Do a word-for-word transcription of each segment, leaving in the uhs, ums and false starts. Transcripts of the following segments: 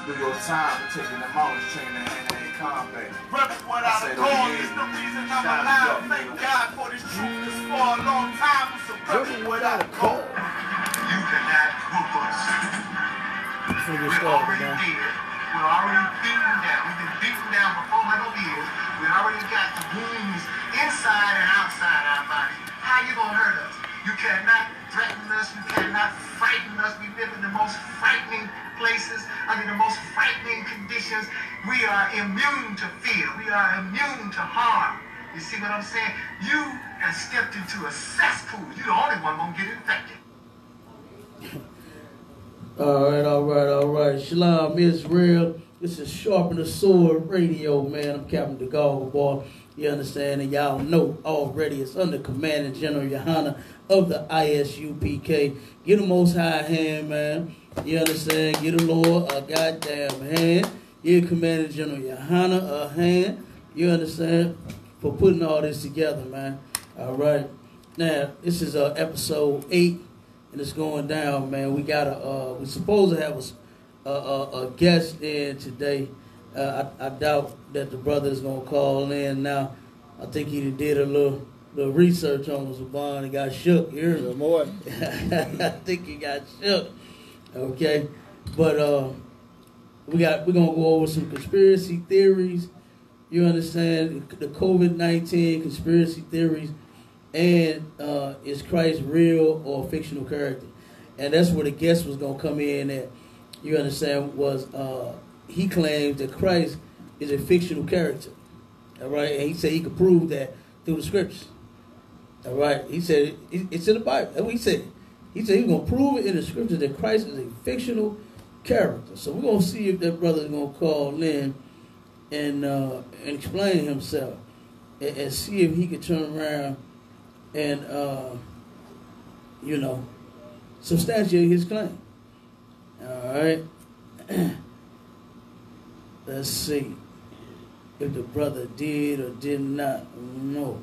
do your time for taking them out and training hand-to-hand combat. Brothers without a cause is the reason I'm alive. Thank God for this truth, cause for a long time I'm some brothers without a cause. You cannot hook us. We're already dead. We're already beaten down. We've been beaten down for four hundred years. We already got the wounds inside and outside our body. How you gonna hurt us? You cannot threaten us. You cannot frighten us. We live in the most frightening places, under the most frightening conditions. We are immune to fear. We are immune to harm. You see what I'm saying? You have stepped into a cesspool. You're the only one gonna get infected. All right, all right, all right. Shalom, Israel. This is Sharpen the Sword Radio, man. I'm Captain the Goggle Boy. You understand? And y'all know already it's under Command and General Yohana of the I S U P K. Get the Most High hand, man. You understand? Get the Lord a goddamn hand. Give Command and General Yohana a hand. You understand? For putting all this together, man. All right. Now, this is uh, episode eight. And it's going down, man. We got a, uh, we're supposed to have a, a, a guest in today. Uh, I, I doubt that the brother is going to call in now. I think he did a little little research on Zabon and got shook. You hear me? More. I think he got shook. Okay. But uh, we got, we're going to go over some conspiracy theories. You understand? The COVID nineteen conspiracy theories. And uh, is Christ real or a fictional character? And that's where the guest was going to come in at. You understand? Was uh, he claims that Christ is a fictional character. All right? And he said he could prove that through the scriptures. All right? He said it, it's in the Bible. That's what he said. He said he's going to prove it in the scriptures that Christ is a fictional character. So we're going to see if that brother is going to call in and, uh, and explain himself and, and see if he could turn around and, uh, you know, substantiate his claim. All right. Let's see if the brother did or did not know.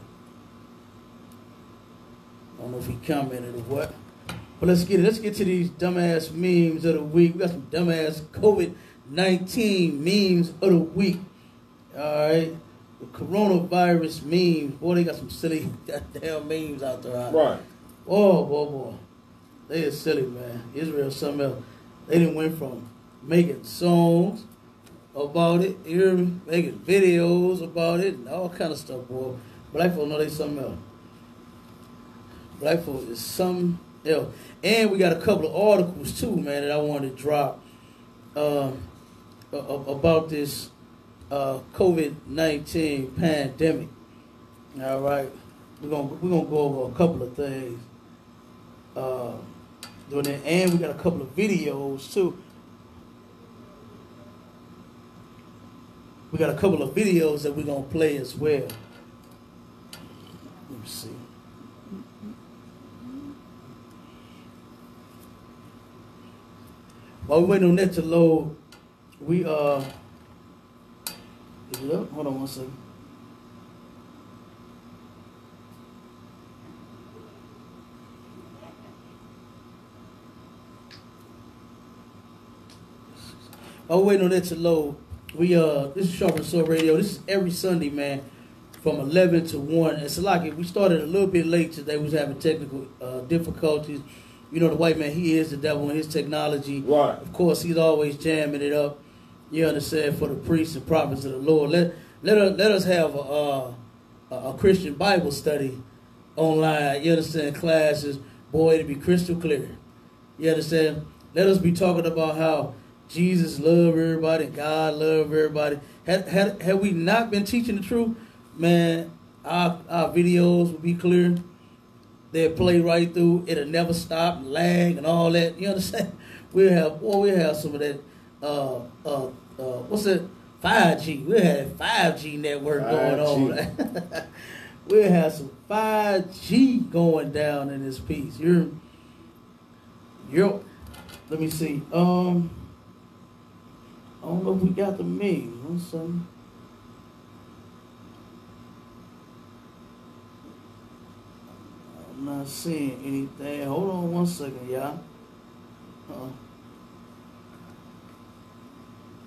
I don't know if he commented or what. But let's get it. Let's get to these dumbass memes of the week. We got some dumbass COVID nineteen memes of the week. All right. The coronavirus memes, boy, they got some silly goddamn memes out there. Huh? Right. Oh, boy, boy. They is silly, man. Israel, something else. They didn't went from making songs about it, you hear me? Making videos about it, and all kind of stuff, boy. Black folks know they something else. Black folks is something else. And we got a couple of articles, too, man, that I wanted to drop um, about this Uh, COVID nineteen pandemic. All right, we're gonna we're gonna go over a couple of things. Uh, doing that, and we got a couple of videos too. We got a couple of videos that we're gonna play as well. Let me see. While we're waiting on that to load, we uh. Is it up? Hold on one second. Oh, waiting on that to load. We uh, this is Sharpen the Sword Radio. This is every Sunday, man, from eleven to one. It's like we started a little bit late today. We was having technical uh, difficulties. You know, the white man, he is the devil in his technology. Right. Of course, he's always jamming it up. You understand, for the priests and prophets of the Lord. Let let us let us have a, a, a Christian Bible study online. You understand, classes, boy, to be crystal clear. You understand? Let us be talking about how Jesus loved everybody, God loved everybody. Had had had we not been teaching the truth, man, our our videos would be clear. They'd play right through. It'll never stop, lag, and all that. You understand? We'll have boy, we'll have some of that. Uh, uh, uh, what's it? five G. We had five G network going on. We'll have some five G going down in this piece. You're, you're. Let me see. Um, I don't know if we got the memes. One second. I'm not seeing anything. Hold on one second, y'all. Uh-uh.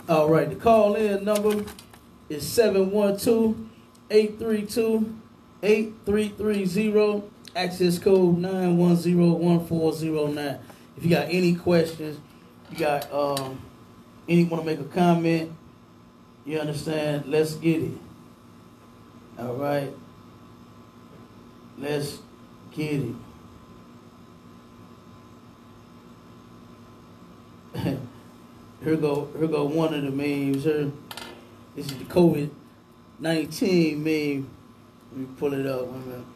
All right, the call-in number is seven one two, eight three two, eight three three zero. Access code nine one zero one four zero nine. If you got any questions, you got um, any want to make a comment, you understand? Let's get it. All right. Let's get it. Here go, here go one of the memes. Here, this is the COVID nineteen meme. Let me pull it up. Wait a minute.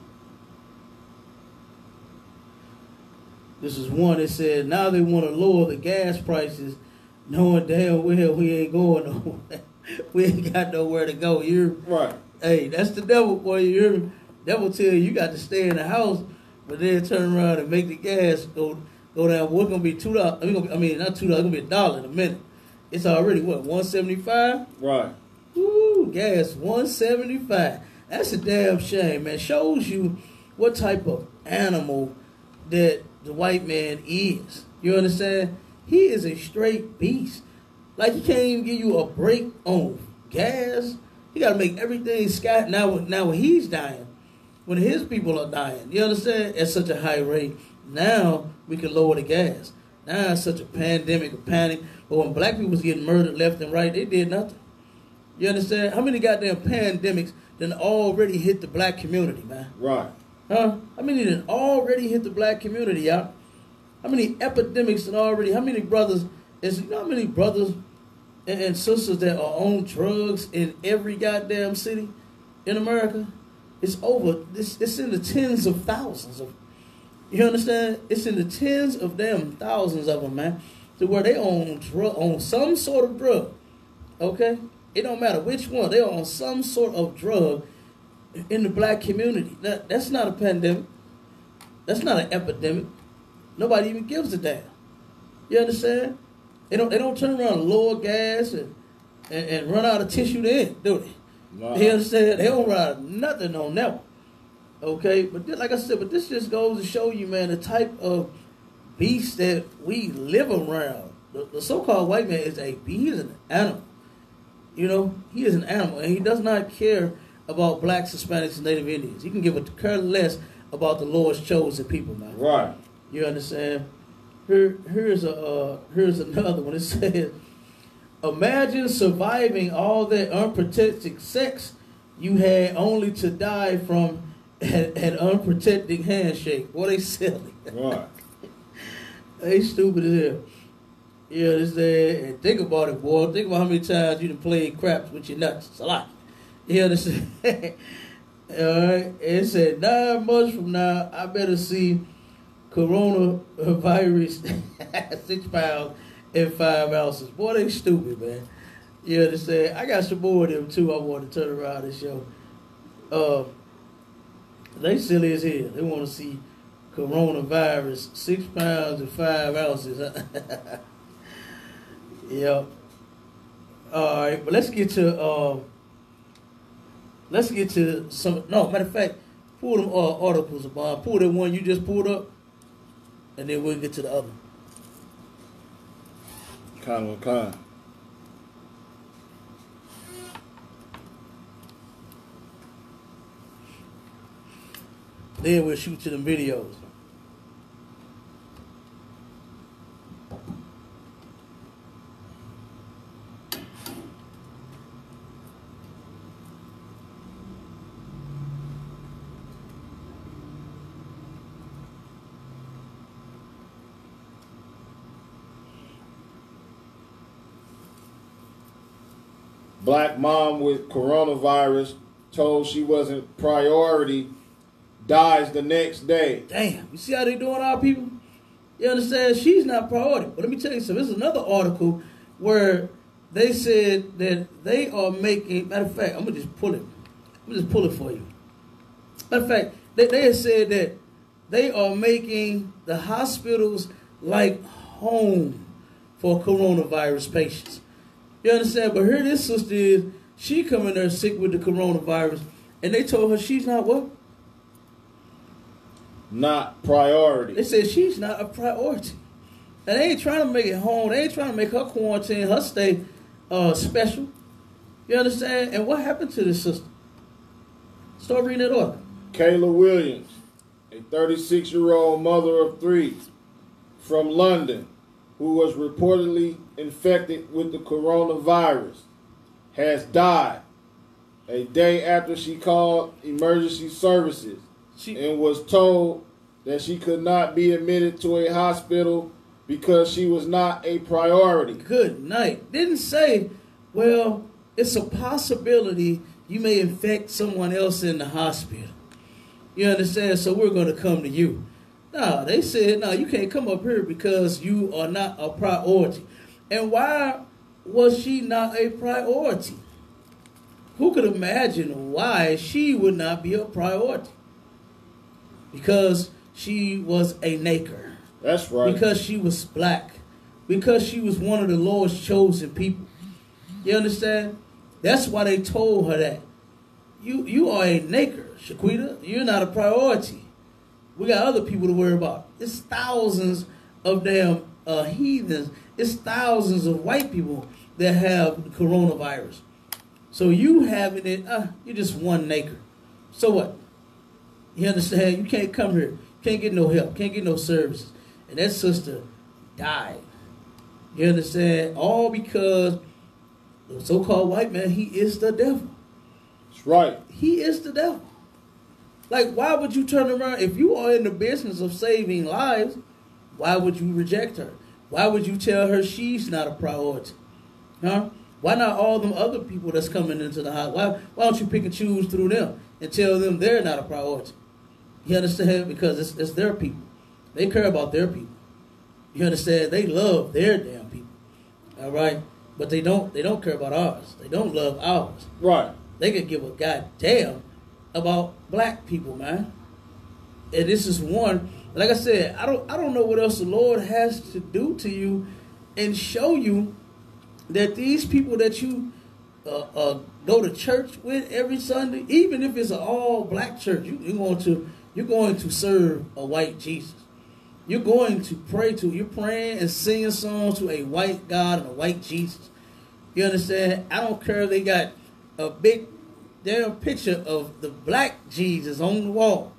This is one that said, now they want to lower the gas prices, knowing damn well we ain't going nowhere. We ain't got nowhere to go. You're right. Hey, that's the devil, boy. You're devil tell you you got to stay in the house, but then turn around and make the gas go go down. What's gonna be two dollars? I mean, I mean, not two dollars. It's gonna be a dollar in a minute. It's already what one seventy five. Right. Woo, gas one seventy five. That's a damn shame, man. Shows you what type of animal that the white man is. You understand? He is a straight beast. Like, he can't even give you a break on gas. He got to make everything sky. Now, now when he's dying, when his people are dying, you understand? At such a high rate, now we can lower the gas. Now it's such a pandemic, a panic. But when black people was getting murdered left and right, they did nothing. You understand? How many goddamn pandemics done already hit the black community, man? Right. Huh? How many done already hit the black community, y'all? How many epidemics done already? How many brothers? Is you know how many brothers and, and sisters that are on drugs in every goddamn city in America? It's over. It's, it's in the tens of thousands of. You understand? It's in the tens of them thousands of them, man. To where they on drug, on some sort of drug. Okay, it don't matter which one. They are on some sort of drug in the black community. That that's not a pandemic. That's not an epidemic. Nobody even gives a damn. You understand? They don't they don't turn around and lower gas and, and, and run out of tissue then, do they? Wow. You understand? They don't run out of nothing on that one. Okay? But this, like I said, but this just goes to show you, man, the type of beast that we live around. The, the so-called white man is a he is an animal. You know, he is an animal, and he does not care about blacks, Hispanics, and Native Indians. He can give a care less about the Lord's chosen people, man. Right. You understand? Here, here's a uh, here's another one. It says, "Imagine surviving all that unprotected sex you had, only to die from an, an unprotected handshake." What they silly? Right. They stupid as hell. You understand? And think about it, boy. Think about how many times you done played craps with your nuts. It's a lot. You understand? All right. It said, nine months from now, I better see coronavirus six pounds and five ounces. Boy, they stupid, man. You understand? I got some more of them, too, I want to turn around and show. Uh, they silly as hell. They want to see coronavirus six pounds and five ounces. Yeah. All right, but let's get to... Uh, Let's get to some. No, matter of fact, pull them uh, articles about. Pull that one you just pulled up, and then we'll get to the other. Kind of kind. Then we'll shoot to the videos. Black mom with coronavirus told she wasn't priority, dies the next day. Damn, you see how they doing our people? You understand? She's not priority. But let me tell you something. There's another article where they said that they are making, matter of fact, I'm going to just pull it. I'm going to just pull it for you. Matter of fact, they, they have said that they are making the hospitals like home for coronavirus patients. You understand? But here this sister is, she coming there sick with the coronavirus, and they told her she's not what? Not priority. They said she's not a priority. And they ain't trying to make it home. They ain't trying to make her quarantine, her stay uh, special. You understand? And what happened to this sister? Start reading it up. Kayla Williams, a thirty-six-year-old mother of three from London, who was reportedly infected with the coronavirus, has died a day after she called emergency services She, and was told that she could not be admitted to a hospital because she was not a priority. good night. Didn't say, well, it's a possibility you may infect someone else in the hospital. You understand? So we're going to come to you. No, they said, no, you can't come up here because you are not a priority. And why was she not a priority? Who could imagine why she would not be a priority? Because she was a naker. That's right. Because she was black. Because she was one of the Lord's chosen people. You understand? That's why they told her that. You you are a naker, Shaquita. You're not a priority. We got other people to worry about. It's thousands of damn uh, heathens. It's thousands of white people that have the coronavirus. So you having it, uh, you're just one naker. So what? You understand? You can't come here. Can't get no help. Can't get no services. And that sister died. You understand? All because the so-called white man, he is the devil. That's right. He is the devil. Like, why would you turn around? If you are in the business of saving lives, why would you reject her? Why would you tell her she's not a priority? Huh? Why not all them other people that's coming into the house? Why, why don't you pick and choose through them and tell them they're not a priority? You understand? Because it's, it's their people. They care about their people. You understand? They love their damn people. All right? But they don't they don't care about ours. They don't love ours. Right. They could give a goddamn about black people, man. And this is one, like I said, I don't I don't know what else the Lord has to do to you and show you that these people that you uh, uh, go to church with every Sunday, even if it's an all black church, you, you're going to you're going to serve a white Jesus. You're going to pray to, you're praying and singing songs to a white God and a white Jesus. You understand? I don't care if they got a big damn picture of the black Jesus on the wall.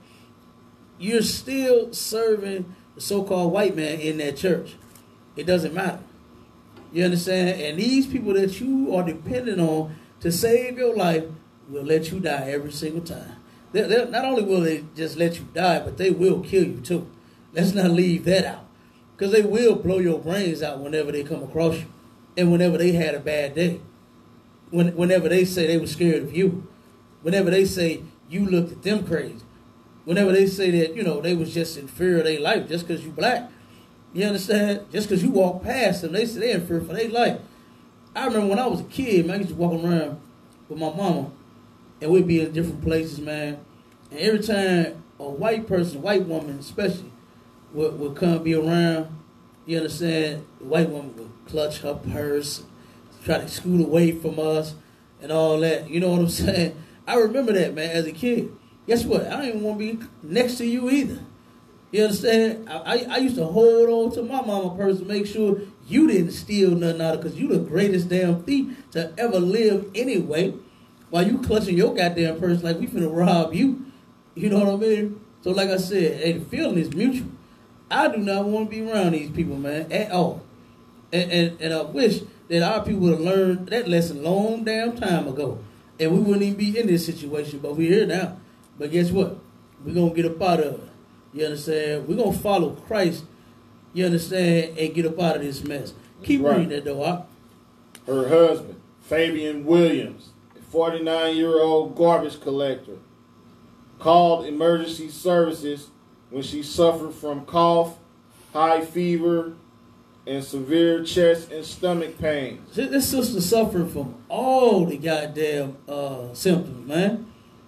You're still serving the so-called white man in that church. It doesn't matter. You understand? And these people that you are dependent on to save your life will let you die every single time. They're, they're, not only will they just let you die, but they will kill you too. Let's not leave that out. Because they will blow your brains out whenever they come across you. And whenever they had a bad day. When, whenever they say they were scared of you. Whenever they say you looked at them crazy. Whenever they say that, you know, they was just in fear of their life just because you black. You understand? Just because you walk past them, they say they in fear for their life. I remember when I was a kid, man, I used to walk around with my mama. And we'd be in different places, man. And every time a white person, white woman especially, would, would come be around, you understand, the white woman would clutch her purse, try to scoot away from us and all that. You know what I'm saying? I remember that, man, as a kid. Guess what? I don't even want to be next to you either. You understand? I, I, I used to hold on to my mama purse to make sure you didn't steal nothing out of it because you the greatest damn thief to ever live anyway. While you clutching your goddamn purse like we finna rob you. You know what I mean? So like I said, hey, the feeling is mutual. I do not want to be around these people, man, at all. And, and, and I wish that our people would have learned that lesson long damn time ago. And we wouldn't even be in this situation, but we're here now. But guess what? We're going to get up out of it. You understand? We're going to follow Christ, you understand, and get up out of this mess. Keep Right. reading that, though. Huh? Her husband, Fabian Williams, a forty-nine-year-old garbage collector, called emergency services when she suffered from cough, high fever, and severe chest and stomach pains. This sister suffered from all the goddamn uh, symptoms, man.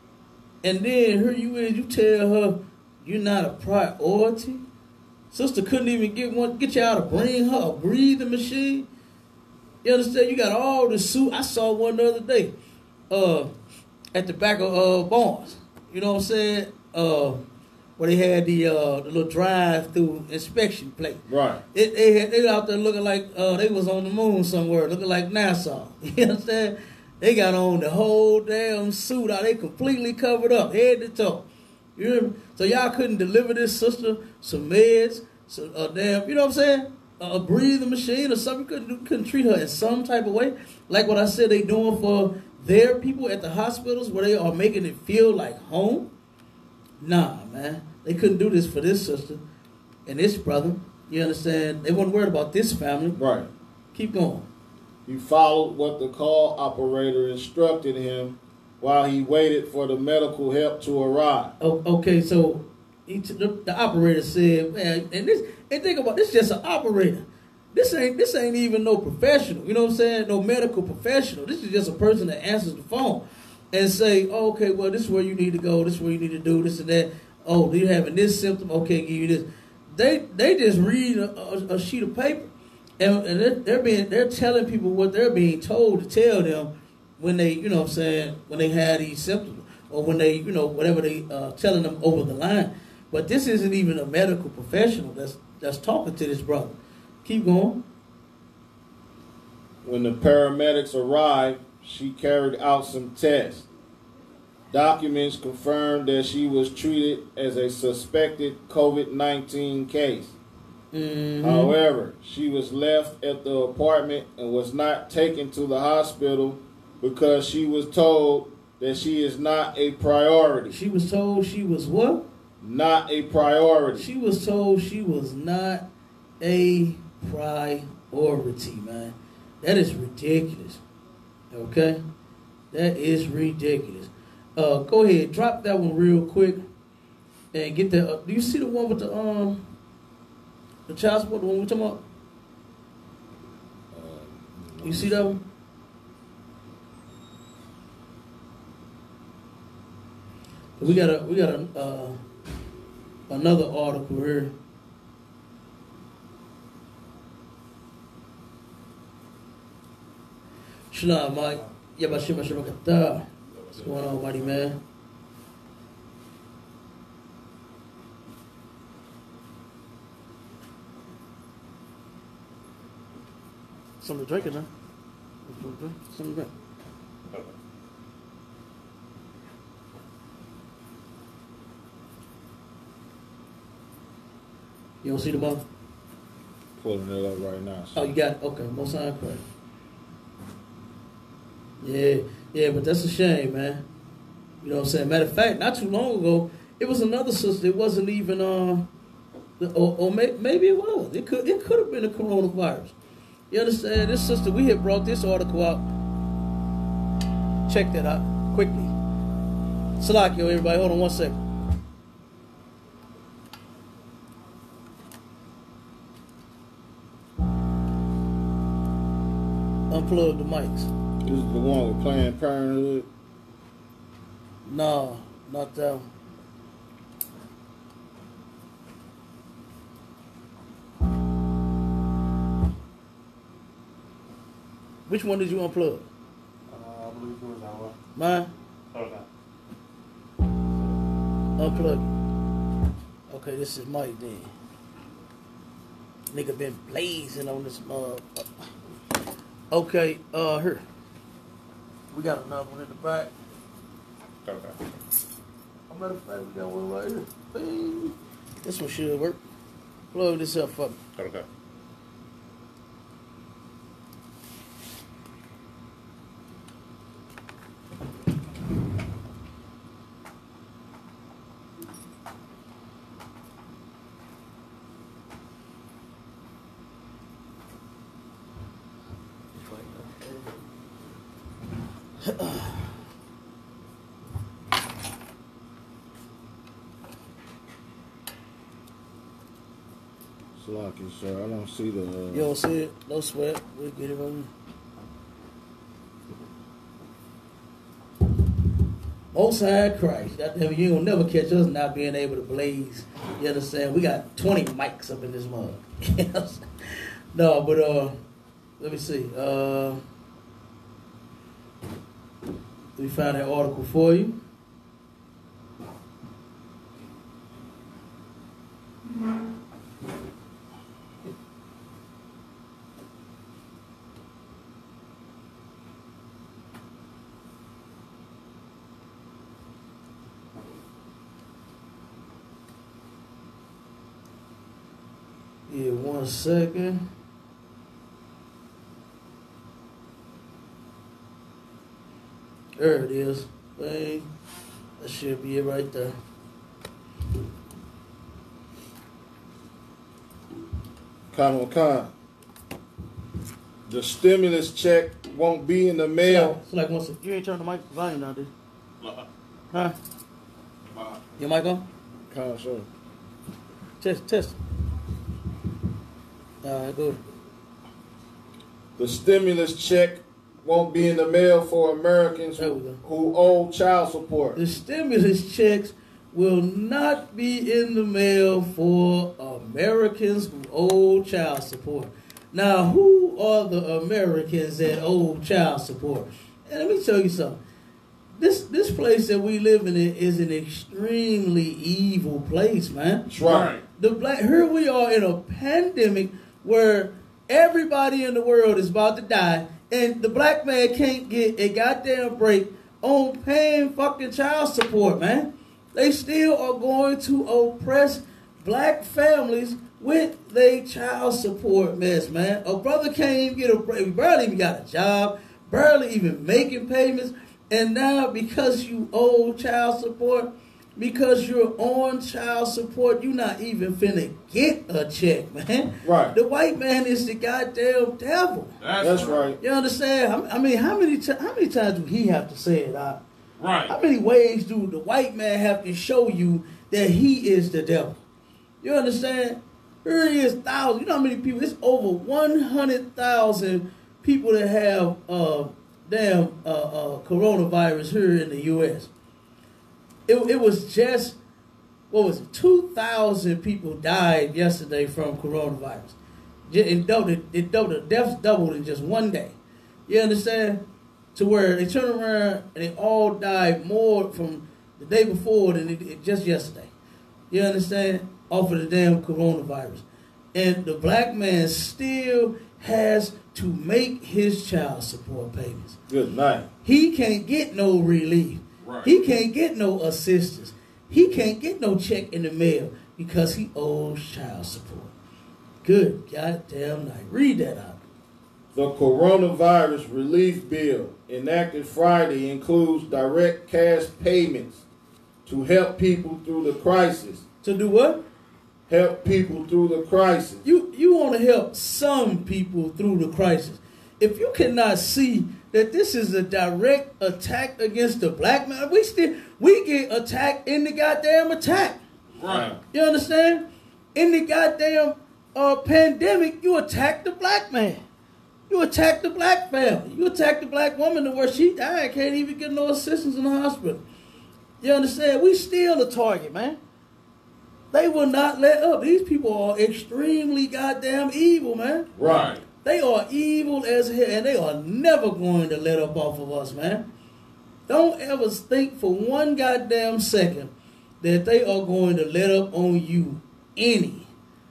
And then here you is, you tell her you're not a priority. Sister couldn't even get one, get you out to bring her a breathing machine. You understand? You got all the suit. I saw one the other day uh, at the back of uh, Barnes. You know what I'm saying? Uh, where they had the uh, the little drive-through inspection place. Right. It, they had, they out there looking like uh, they was on the moon somewhere, looking like NASA. You know what I'm saying? They got on the whole damn suit out. They completely covered up, head to toe. You hear me? So y'all couldn't deliver this sister some meds, some uh, damn, you know what I'm saying? A breathing machine or something. Couldn't couldn't treat her in some type of way, like what I said they doing for their people at the hospitals, where they are making it feel like home. Nah, man, they couldn't do this for this sister and this brother. You understand? They weren't worried about this family. Right. Keep going. He followed what the call operator instructed him while he waited for the medical help to arrive. Oh, okay, so he t- the, the operator said, "Man, and this, and think about this, just an operator. This ain't this ain't even no professional. You know what I'm saying? No medical professional. This is just a person that answers the phone and say, oh, okay, well, this is where you need to go. This is where you need to do this and that. Oh, you're having this symptom. Okay, give you this. They they just read a, a, a sheet of paper, and, and they're, they're being they're telling people what they're being told to tell them when they, you know what I'm saying, when they have these symptoms, or when they, you know, whatever they uh, telling them over the line. But this isn't even a medical professional that's that's talking to this brother. Keep going. When the paramedics arrived, she carried out some tests. Documents confirmed that she was treated as a suspected COVID nineteen case. Mm-hmm. However, she was left at the apartment and was not taken to the hospital because she was told that she is not a priority. She was told she was what? Not a priority. She was told she was not a priority, man. That is ridiculous. Okay? That is ridiculous. Uh, go ahead, drop that one real quick and get that. Uh, do you see the one with the um the child support, the one we're talking about? Uh, you see that one? We got a we got a uh, another article here. Shalom, Mike. Yabashima Shabakata. What's going on, buddy, man? Something to drink it, huh? Something to drink. Okay. You don't see the ball? Pulling it up right now. So. Oh, you got it? Okay, most sign credit. Yeah, yeah, but that's a shame, man. You know what I'm saying? Matter of fact, not too long ago, it was another sister. It wasn't even, uh, or, or may, maybe it was. It could, it could have been a coronavirus. You understand? This sister, we had brought this article out. Check that out quickly. Salakio, everybody, hold on one second. Unplug the mics. This is the one with Planned Parenthood? No, not that one. Which one did you unplug? Uh, I believe it was that one. Mine? Okay. Unplug it. Okay, this is Mike then. Nigga been blazing on this motherfucker. Okay, uh, here. We got another one in the back. Okay. As a matter of fact, we got one right here. Bing. This one should work. Plug this up for me. Okay. Lucky, sir. I don't see the. Uh... You don't see it? No sweat. We'll get it on you. Most High Christ. That, you will never catch us not being able to blaze. You understand? We got twenty mics up in this mug. No, but uh, let me see. Uh, let me find that article for you. Yeah, one second. There it is. Bang. That should be it right there. Come on, Con. The stimulus check won't be in the mail. It's like once a, you ain't turned the mic volume down, dude. Uh-uh. Huh? Uh, Your mic on? Con, sure. Test, test. All right, good. The stimulus check won't be in the mail for Americans There we who, go. who owe child support. The stimulus checks will not be in the mail for Americans who owe child support. Now, who are the Americans that owe child support? And let me tell you something. This this place that we live in is an extremely evil place, man. That's right. The black here we are in a pandemic where everybody in the world is about to die, and the black man can't get a goddamn break on paying fucking child support, man. They still are going to oppress black families with their child support mess, man. A brother can't even get a break, barely even got a job, barely even making payments, and now because you owe child support, because you're on child support, you're not even finna get a check, man. Right. The white man is the goddamn devil. that's, That's right. You understand? I mean, how many ti- how many times do he have to say it out? Right. How many ways do the white man have to show you that he is the devil? You understand? Here he is, thousands. You know how many people? It's over one hundred thousand people that have uh, damn uh, uh, coronavirus here in the U S It, it was just, what was it, two thousand people died yesterday from coronavirus. It doubled, it doubled, the deaths doubled in just one day. You understand? To where they turned around and they all died more from the day before than it, it, just yesterday. You understand? Off of the damn coronavirus. And the black man still has to make his child support payments. Good night. He can't get no relief. Right. He can't get no assistance. He can't get no check in the mail because he owes child support. Good goddamn night. Read that out. The coronavirus relief bill enacted Friday includes direct cash payments to help people through the crisis. To do what? Help people through the crisis. You you want to help some people through the crisis. If you cannot see that this is a direct attack against the black man, we still we get attacked in the goddamn attack. Right. You understand? In the goddamn uh, pandemic, you attack the black man. You attack the black family. You attack the black woman to where she died, can't even get no assistance in the hospital. You understand? We still a target, man. They will not let up. These people are extremely goddamn evil, man. Right. They are evil as hell, and they are never going to let up off of us, man. Don't ever think for one goddamn second that they are going to let up on you any.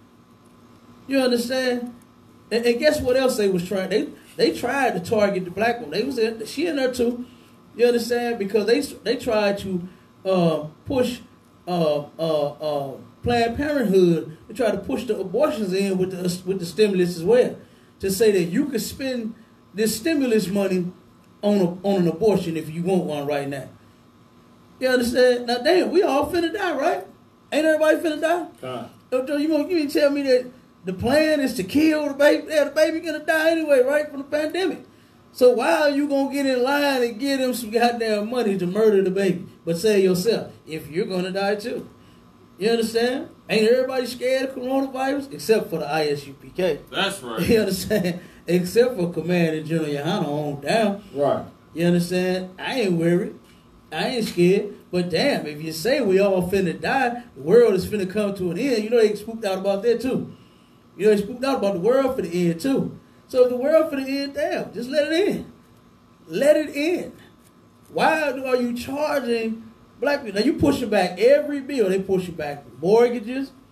You understand? And, and guess what else they was trying? They they tried to target the black woman. They was in, she in there too. You understand? Because they they tried to uh, push uh, uh, uh, Planned Parenthood. They tried to push the abortions in with the with the stimulus as well, to say that you could spend this stimulus money on a, on an abortion if you want one right now. You understand? Now, damn, we all finna die, right? Ain't everybody finna die? Uh, You gonna you mean tell me that the plan is to kill the baby? Yeah, the baby gonna die anyway, right, from the pandemic. So why are you gonna get in line and give them some goddamn money to murder the baby, but say yourself if you're gonna die too? You understand? Ain't everybody scared of coronavirus except for the I S U P K? That's right. You understand? Except for Commander General Yohana on down. right. You understand? I ain't worried. I ain't scared. But damn, if you say we all finna die, the world is finna come to an end. You know they spooked out about that too. You know they spooked out about the world for the end too. So if the world for the end, damn, just let it in. Let it in. Why are you charging black people? Now you pushing back every bill. They pushing back mortgages.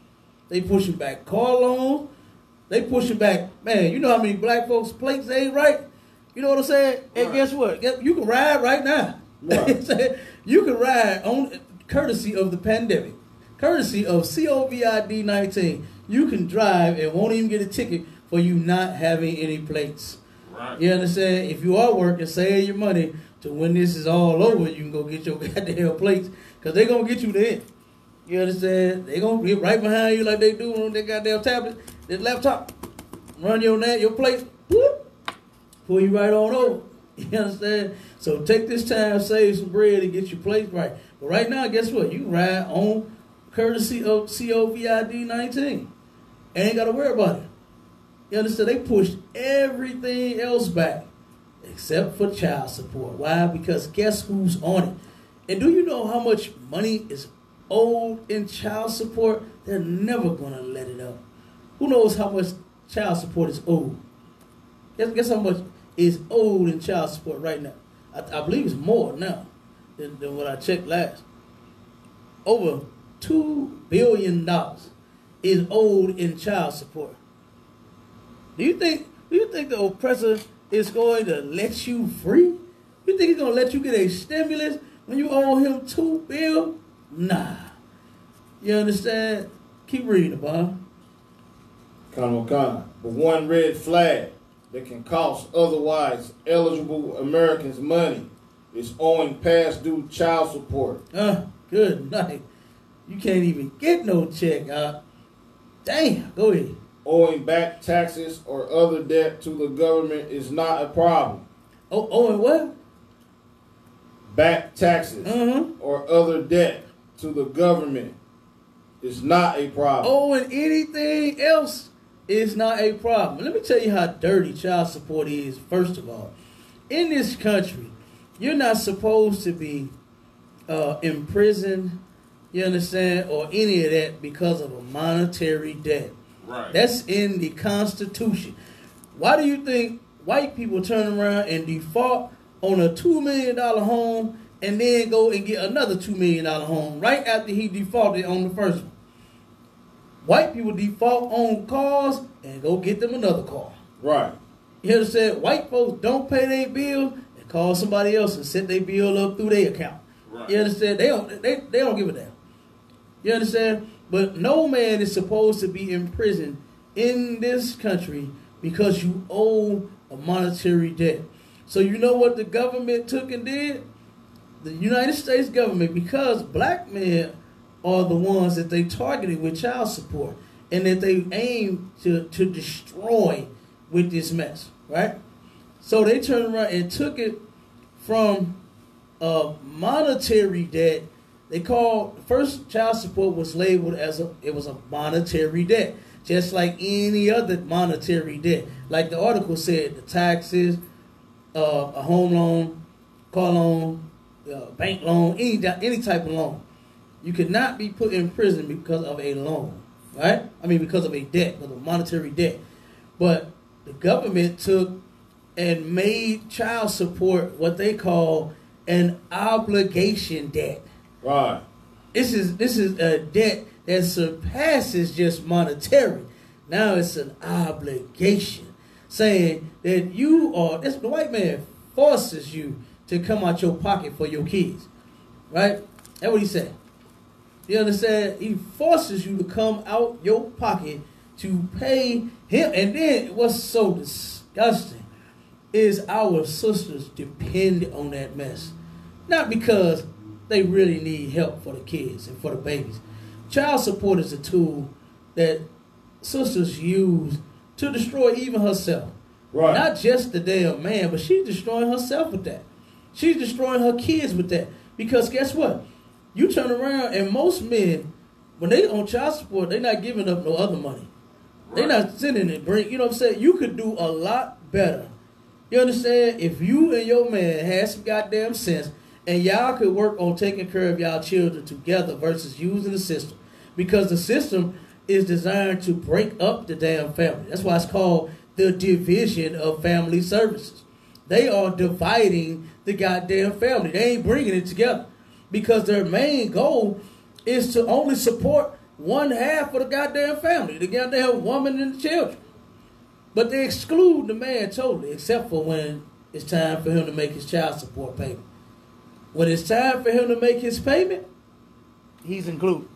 They pushing back car loans. They pushing back, man, you know how many black folks' plates ain't right? You know what I'm saying? And Right. guess what? Guess- You can ride right now. Right. You can ride on courtesy of the pandemic. Courtesy of COVID nineteen. You can drive and won't even get a ticket for you not having any plates. Right. You understand? If you are working, save your money to when this is all over, you can go get your goddamn plates because they're going to get you there. You understand? They're going to get right behind you like they do on their goddamn tablet, their laptop. Run your net, your plate, whoop, pull you right on over. You understand? So take this time, save some bread, and get your plate right. But right now, guess what? You can ride on courtesy of COVID nineteen. Ain't got to worry about it. You understand? They pushed everything else back except for child support. Why? Because guess who's on it? And do you know how much money is owed in child support? They're never going to let it up. Who knows how much child support is owed? Guess, guess how much is owed in child support right now? I, I believe it's more now than, than what I checked last. Over two billion dollars is owed in child support. Do you think do you think the oppressor is going to let you free? You think he's going to let you get a stimulus when you owe him two bill? Nah. You understand? Keep reading, Bob. Con Con. But one red flag that can cost otherwise eligible Americans money is owing past due child support. Uh, good night. You can't even get no check. Uh, damn, go ahead. Owing back taxes or other debt to the government is not a problem. Oh, oh, and what? Back taxes Uh-huh. or other debt to the government is not a problem. Oh, and anything else is not a problem. Let me tell you how dirty child support is, first of all. In this country, you're not supposed to be uh, imprisoned, you understand, or any of that because of a monetary debt. Right. That's in the Constitution. Why do you think white people turn around and default on a two million dollars home and then go and get another two million dollars home right after he defaulted on the first one? White people default on cars and go get them another car. Right. You understand? White folks don't pay their bill and call somebody else and set their bill up through their account. Right. You understand? They don't they, they don't give a damn. You understand? But no man is supposed to be in prison in this country because you owe a monetary debt. So you know what the government took and did? The United States government, because black men are the ones that they targeted with child support and that they aim to, to destroy with this mess, right? So they turned around and took it from a monetary debt. They called, first child support was labeled as a, it was a monetary debt, just like any other monetary debt. Like the article said, the taxes, uh, a home loan, car loan, uh, bank loan, any, any type of loan. You could not be put in prison because of a loan, right? I mean, because of a debt, because of monetary debt. But the government took and made child support what they call an obligation debt. Right. This is this is a debt that surpasses just monetary. Now it's an obligation, saying that you are. This, the white man forces you to come out your pocket for your kids, right? That's what he said. You understand? He forces you to come out your pocket to pay him. And then what's so disgusting is our sisters depend on that mess. Not because they really need help for the kids and for the babies. Child support is a tool that sisters use to destroy even herself. Right. Not just the damn man, but she's destroying herself with that. She's destroying her kids with that. Because guess what? You turn around and most men, when they on child support, they're not giving up no other money. They're not sending it. Bring, you know what I'm saying? You could do a lot better. You understand? If you and your man had some goddamn sense and y'all could work on taking care of y'all children together versus using the system. Because the system is designed to break up the damn family. That's why it's called the division of family services. They are dividing the goddamn family. They ain't bringing it together. Because their main goal is to only support one half of the goddamn family, the goddamn woman and the children. But they exclude the man totally, except for when it's time for him to make his child support payment. When it's time for him to make his payment, he's included.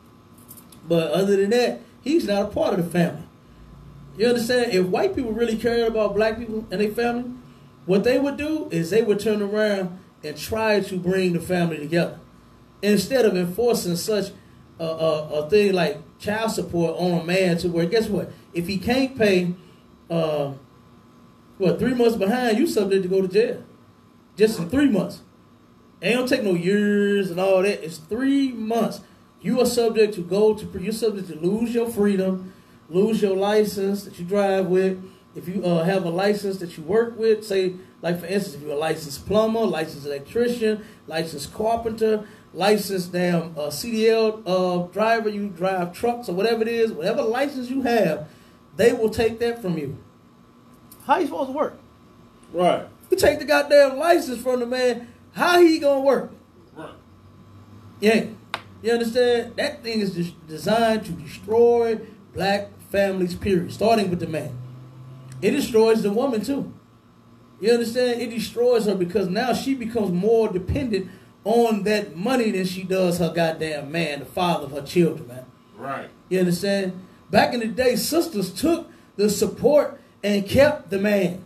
But other than that, he's not a part of the family. You understand? If white people really cared about black people and their family, what they would do is they would turn around and try to bring the family together. Instead of enforcing such a, a, a thing like child support on a man to where, guess what? If he can't pay, uh, what, three months behind, you subject to go to jail. Just in three months. It don't take no years and all that. It's three months. You are subject to go to, you're subject to lose your freedom, lose your license that you drive with. If you uh, have a license that you work with, say, like for instance, if you're a licensed plumber, licensed electrician, licensed carpenter, licensed damn uh, C D L uh, driver, you drive trucks or whatever it is, whatever license you have, they will take that from you. How you supposed to work? Right. You take the goddamn license from the man, how he gonna work? Right. Yeah. You understand? That thing is des- designed to destroy black families, period, starting with the man. It destroys the woman too. You understand? It destroys her because now she becomes more dependent on that money than she does her goddamn man, the father of her children, man. Right. You understand? Back in the day, sisters took the support and kept the man.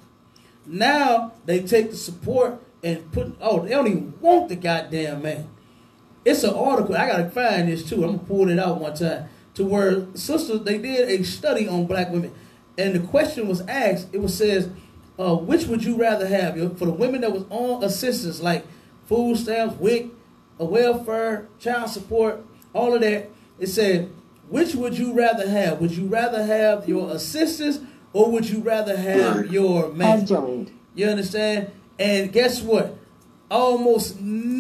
Now they take the support and put, oh, they don't even want the goddamn man. It's an article, I gotta find this too, I'm gonna pull it out one time, to where sisters, they did a study on black women. And the question was asked, it was says, uh, which would you rather have? For the women that was on assistance, like food stamps, W I C, a welfare, child support, all of that, it said, which would you rather have? Would you rather have your assistance or would you rather have your man? Has joined. You understand? And guess what? Almost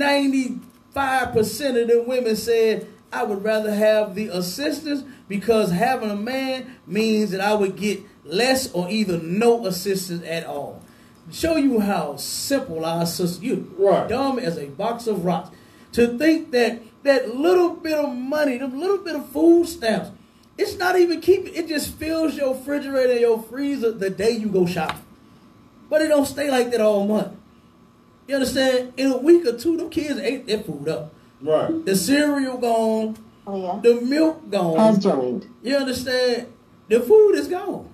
ninety-five percent of the women said, I would rather have the assistance because having a man means that I would get less or either no assistance at all. Show you how simple our sister, you Right. dumb as a box of rocks. To think that that little bit of money, the little bit of food stamps, it's not even keeping, it just fills your refrigerator and your freezer the day you go shopping. But it don't stay like that all month. You understand? In a week or two, them kids ate their food up. Right. The cereal gone, Oh, yeah. the milk gone. Has joined. You understand? The food is gone.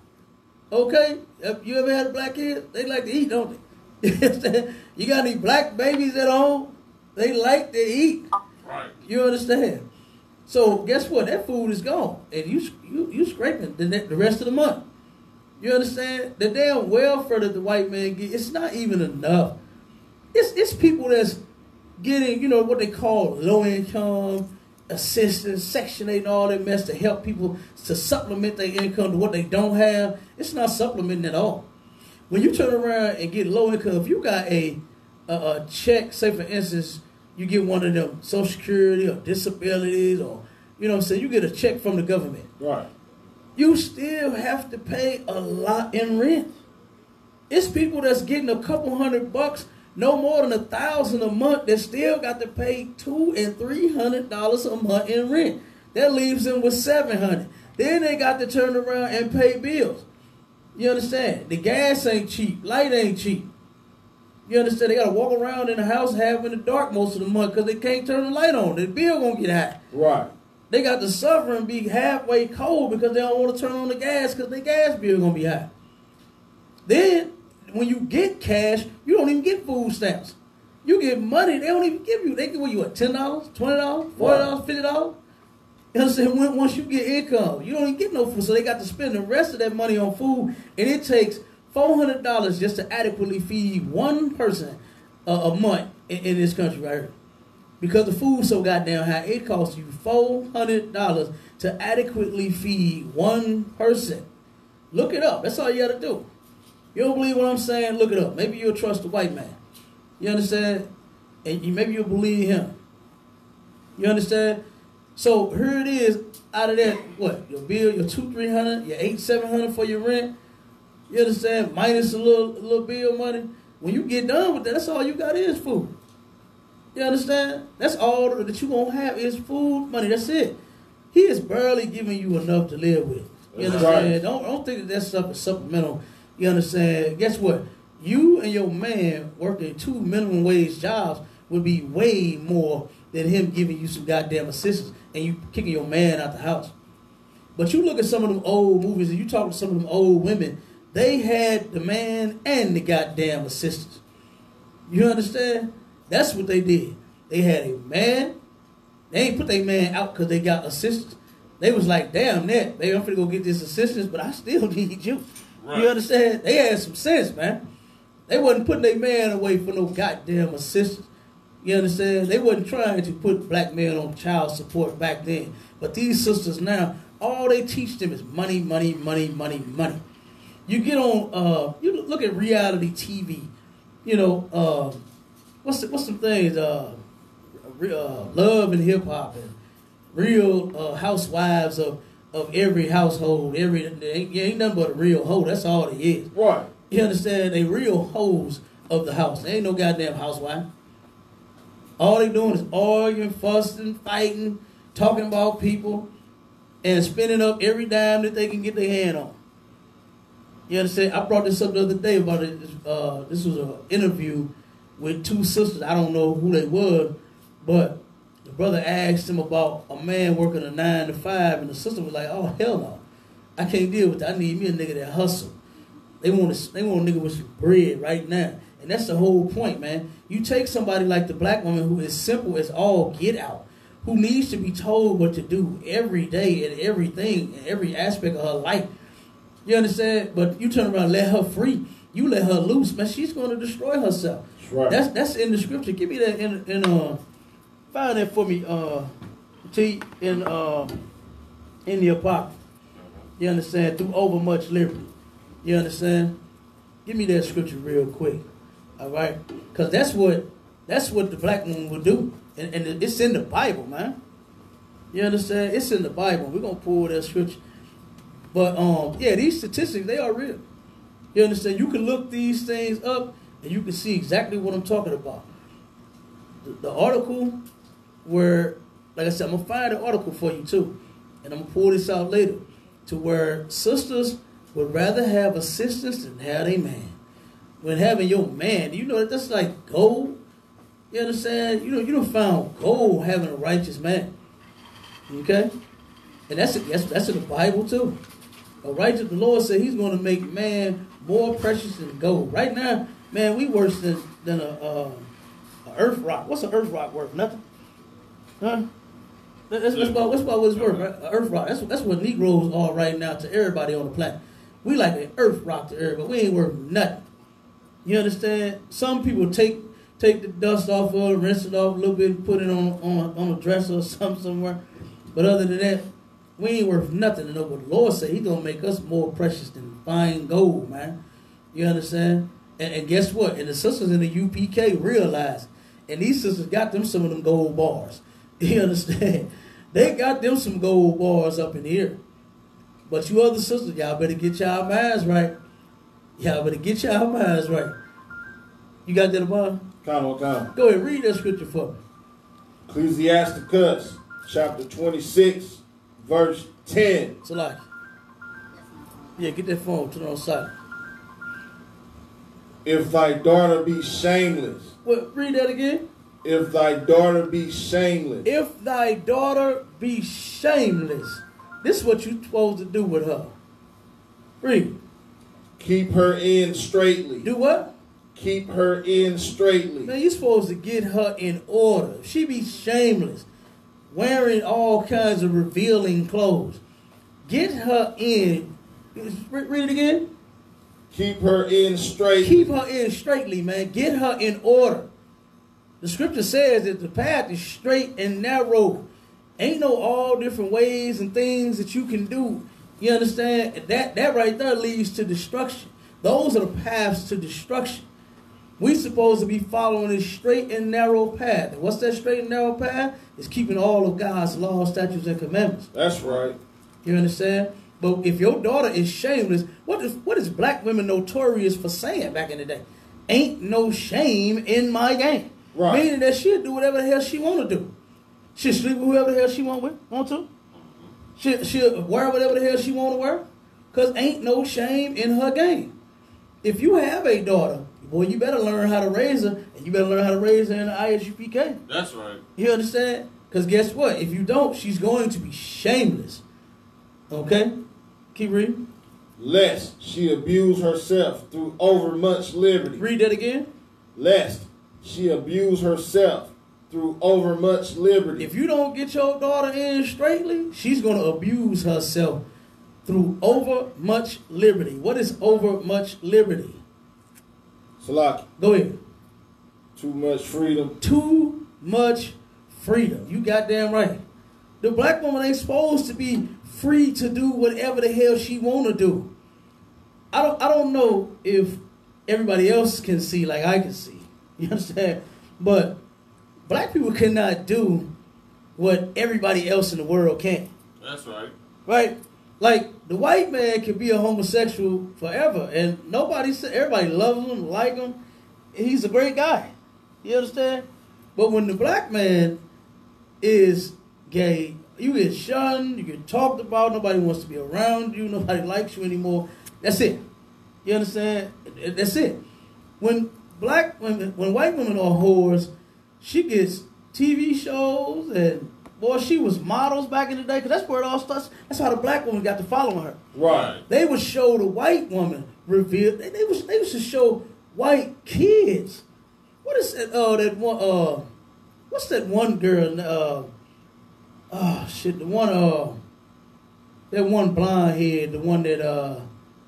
Okay? If you ever had a black kid? They like to eat, don't they? You understand? You got any black babies at home? They like to eat. Right. You understand? So guess what? That food is gone. And you you you scraping the, ne- the rest of the month. You understand? The damn welfare that the white man get, it's not even enough. It's, it's people that's getting, you know, what they call low income assistance, Section eight and all that mess to help people to supplement their income to what they don't have. It's not supplementing at all. When you turn around and get low income, if you got a, a, a check, say for instance, you get one of them Social Security or disabilities or, you know what I'm saying, you get a check from the government. Right. You still have to pay a lot in rent. It's people that's getting a couple hundred bucks, no more than a thousand a month, that still got to pay two and three hundred dollars a month in rent. That leaves them with seven hundred. Then they got to turn around and pay bills. You understand? The gas ain't cheap, light ain't cheap. You understand? They got to walk around in the house half in the dark most of the month because they can't turn the light on. The bill gonna get high. Right. They got to suffer and be halfway cold because they don't want to turn on the gas because their gas bill gonna be high. Then, when you get cash, you don't even get food stamps. You get money, they don't even give you. They give you what, ten dollars, twenty dollars, forty dollars, fifty dollars? You know what I'm saying? When, once you get income, you don't even get no food. So they got to spend the rest of that money on food. And it takes four hundred dollars just to adequately feed one person a, a month in, in this country right here. Because the food's so goddamn high, it costs you four hundred dollars to adequately feed one person. Look it up. That's all you got to do. You don't believe what I'm saying? Look it up. Maybe you'll trust the white man. You understand? And you, maybe you'll believe him. You understand? So here it is. Out of that, what? Your bill, your two, three hundred, your eight, seven hundred for your rent. You understand? Minus a little, a little bill money. When you get done with that, that's all you got is food. You understand? That's all that you gonna have is food money. That's it. He is barely giving you enough to live with. You That's understand? right. Don't don't think that that stuff is supplemental. You understand? Guess what? You and your man working two minimum wage jobs would be way more than him giving you some goddamn assistance and you kicking your man out the house. But you look at some of them old movies and you talk to some of them old women, they had the man and the goddamn assistants. You understand? That's what they did. They had a man. They ain't put their man out because they got assistants. They was like, damn that, baby, I'm finna go get this assistance, but I still need you. Right. You understand? They had some sense, man. They wasn't putting their man away for no goddamn assistance. You understand? They wasn't trying to put black men on child support back then. But these sisters now, all they teach them is money, money, money, money, money. You get on, uh, you look at reality T V. You know, uh, what's the, what's some things? Uh, uh, love and hip hop and real uh, housewives of, of every household. Every ain't, ain't nothing but a real hoe. That's all it is. Right. You understand? They real hoes of the house. They ain't no goddamn housewife. All they doing is arguing, fussing, fighting, talking about people, and spending up every dime that they can get their hand on. You understand? I brought this up the other day about it. Uh, this was an interview with two sisters. I don't know who they were, but the brother asked him about a man working a nine to five, and the sister was like, "Oh hell no, I can't deal with that. I need me a nigga that hustle. They want to, they want a nigga with some bread right now." And that's the whole point, man. You take somebody like the black woman who is simple as all get out, who needs to be told what to do every day and everything, in every aspect of her life. You understand? But you turn around and let her free. You let her loose, man. She's going to destroy herself. That's right. That's that's in the scripture. Give me that in in uh, find that for me. Uh, T in uh, in the apocrypha. You understand? Through overmuch liberty. You understand? Give me that scripture real quick. All right, because that's what that's what the black woman will do, and, and it's in the Bible, man. You understand? It's in the Bible. We're gonna pull that scripture, but um, yeah, these statistics, they are real. You understand? You can look these things up, and you can see exactly what I'm talking about. The, the article where, like I said, I'm gonna find the article for you too, and I'm gonna pull this out later, to where sisters would rather have assistance than have a man. When having your man, you know, that's like gold. You understand? You know, you don't found gold having a righteous man. Okay? And that's that's that's in the Bible too. A righteous, the Lord said He's going to make man more precious than gold. Right now, man, we worse than than a, uh, a earth rock. What's an earth rock worth? Nothing. Huh? That's, that's about what's about what it's worth, right? An earth rock. That's that's what Negroes are right now to everybody on the planet. We like an earth rock to everybody. We ain't worth nothing. You understand? Some people take take the dust off of it, rinse it off a little bit, and put it on on on a dresser or something somewhere. But other than that, we ain't worth nothing. To know what the Lord said, He gonna make us more precious than fine gold, man. You understand? And, and guess what? And the sisters in the U P K realize, and these sisters got them some of them gold bars. You understand? They got them some gold bars up in here. But you other sisters, y'all better get y'all minds right. Y'all better get y'all minds right. You got that above? Come on, come on. Go ahead, read that scripture for me. Ecclesiasticus, chapter twenty-six, verse ten. So like, yeah, get that phone, turn it on silent. If thy daughter be shameless, What? Read that again. if thy daughter be shameless, If thy daughter be shameless, this is what you supposed to do with her. Read. keep her in straightly. Do what? Keep her in straightly. Man, you're supposed to get her in order. She be shameless, wearing all kinds of revealing clothes. Get her in. Read it again. Keep her in straightly. Keep her in straightly, man. Get her in order. The scripture says that the path is straight and narrow. Ain't no all different ways and things that you can do. You understand? That that right there leads to destruction. Those are the paths to destruction. We supposed to be following a straight and narrow path. And what's that straight and narrow path? It's keeping all of God's laws, statutes, and commandments. That's right. You understand? But if your daughter is shameless, what is what is black women notorious for saying back in the day? Ain't no shame in my game. Right. Meaning that she'll do whatever the hell she want to do. She'll sleep with whoever the hell she want with, want to. She, she'll wear whatever the hell she want to wear. Because ain't no shame in her game. If you have a daughter, boy, you better learn how to raise her. And you better learn how to raise her in the I S U P K. That's right. You understand? Because guess what? If you don't, she's going to be shameless. Okay? Keep reading. Lest she abuse herself through overmuch liberty. Read that again. Lest she abuse herself through overmuch liberty. If you don't get your daughter in straightly, she's going to abuse herself through over much liberty. What is over much liberty? Salaki. Go ahead. Too much freedom. Too much freedom. You goddamn right. The black woman ain't supposed to be free to do whatever the hell she want to do. I don't. I don't know if everybody else can see like I can see. You understand? But black people cannot do what everybody else in the world can. That's right. Right? Like, the white man can be a homosexual forever, and nobody, everybody loves him, like him. He's a great guy. You understand? But when the black man is gay, you get shunned, you get talked about, nobody wants to be around you, nobody likes you anymore. That's it. You understand? That's it. When black women, when white women are whores, she gets T V shows and, boy, she was models back in the day, because that's where it all starts. That's how the black woman got to following her. Right. They would show the white woman reveal. They, they was they used to show white kids. What is that? Oh, that one. Uh, what's that one girl? Uh, oh shit, the one. Uh, that one blonde head. The one that. Uh,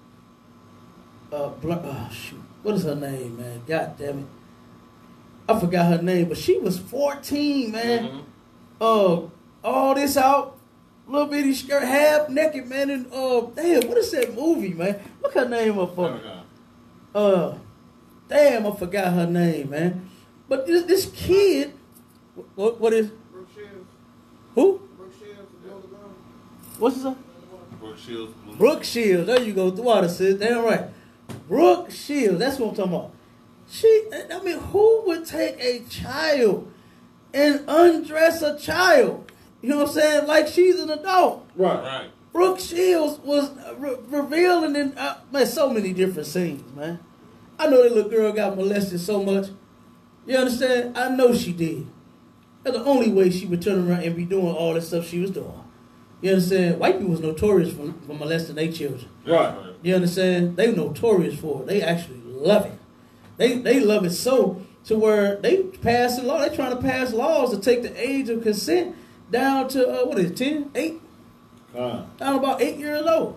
uh, bl- oh shoot, what is her name, man? God damn it, I forgot her name, but she was fourteen, man. Mm-hmm. Uh, all this out, little bitty skirt, half naked, man, and uh, damn, what is that movie, man? Look her name up for me. Uh, damn, I forgot her name, man. But this this kid, what what is? Brooke Shields. Who? Brooke Shields, the older girl. What's his name? Brooke Shields. Blue. Brooke Shields. There you go. The water sis. Damn right. Brooke Shields. That's what I'm talking about. She. I mean, who would take a child and undress a child? You know what I'm saying? Like she's an adult. Right. Right. Brooke Shields was re- revealing in uh, man so many different scenes, man. I know that little girl got molested so much. You understand? I know she did. That's the only way she would turn around and be doing all the stuff she was doing. You understand? White people was notorious for, for molesting their children. Right. You understand? They notorious for it. They actually love it. They they love it so to where they pass a law. They trying to pass laws to take the age of consent down to uh, what is it, ten, eight? Uh, Down about eight years old.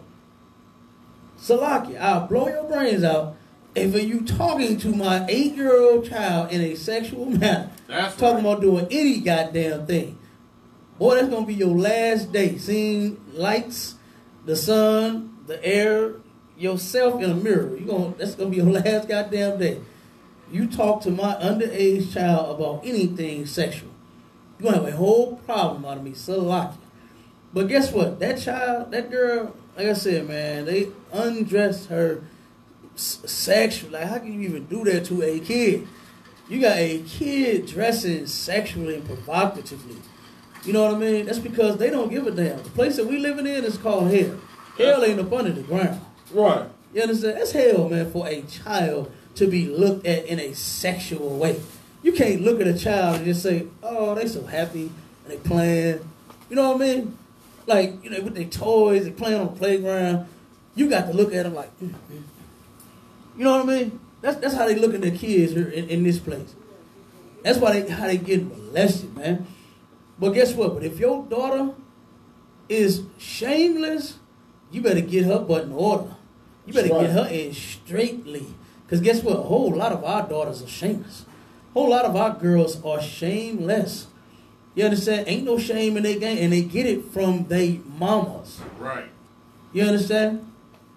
Salaki, I'll blow your brains out if you talking to my eight-year-old child in a sexual manner. That's talking right. about doing any goddamn thing. Boy, that's gonna be your last day. Seeing lights, the sun, the air, yourself in a mirror. You gonna that's gonna be your last goddamn day. You talk to my underage child about anything sexual, you're gonna have a whole problem out of me, Salaki. But guess what? That child, that girl, like I said, man, they undressed her s- sexually. Like, how can you even do that to a kid? You got a kid dressing sexually and provocatively. You know what I mean? That's because they don't give a damn. The place that we living in is called hell. Hell ain't up under the ground. right. You understand? That's hell, man, for a child to be looked at in a sexual way. You can't look at a child and just say, oh, they so happy and they playing. You know what I mean? Like, you know, with their toys, they playing on the playground. You got to look at them like, mm, mm. You know what I mean? That's that's how they look at their kids here in, in this place. That's why they how they get molested, man. But guess what? But if your daughter is shameless, you better get her butt in order. You better That's get right. her in straightly. Because guess what? A whole lot of our daughters are shameless. A whole lot of our girls are shameless. You understand? Ain't no shame in their game, and they get it from their mamas. Right. You understand?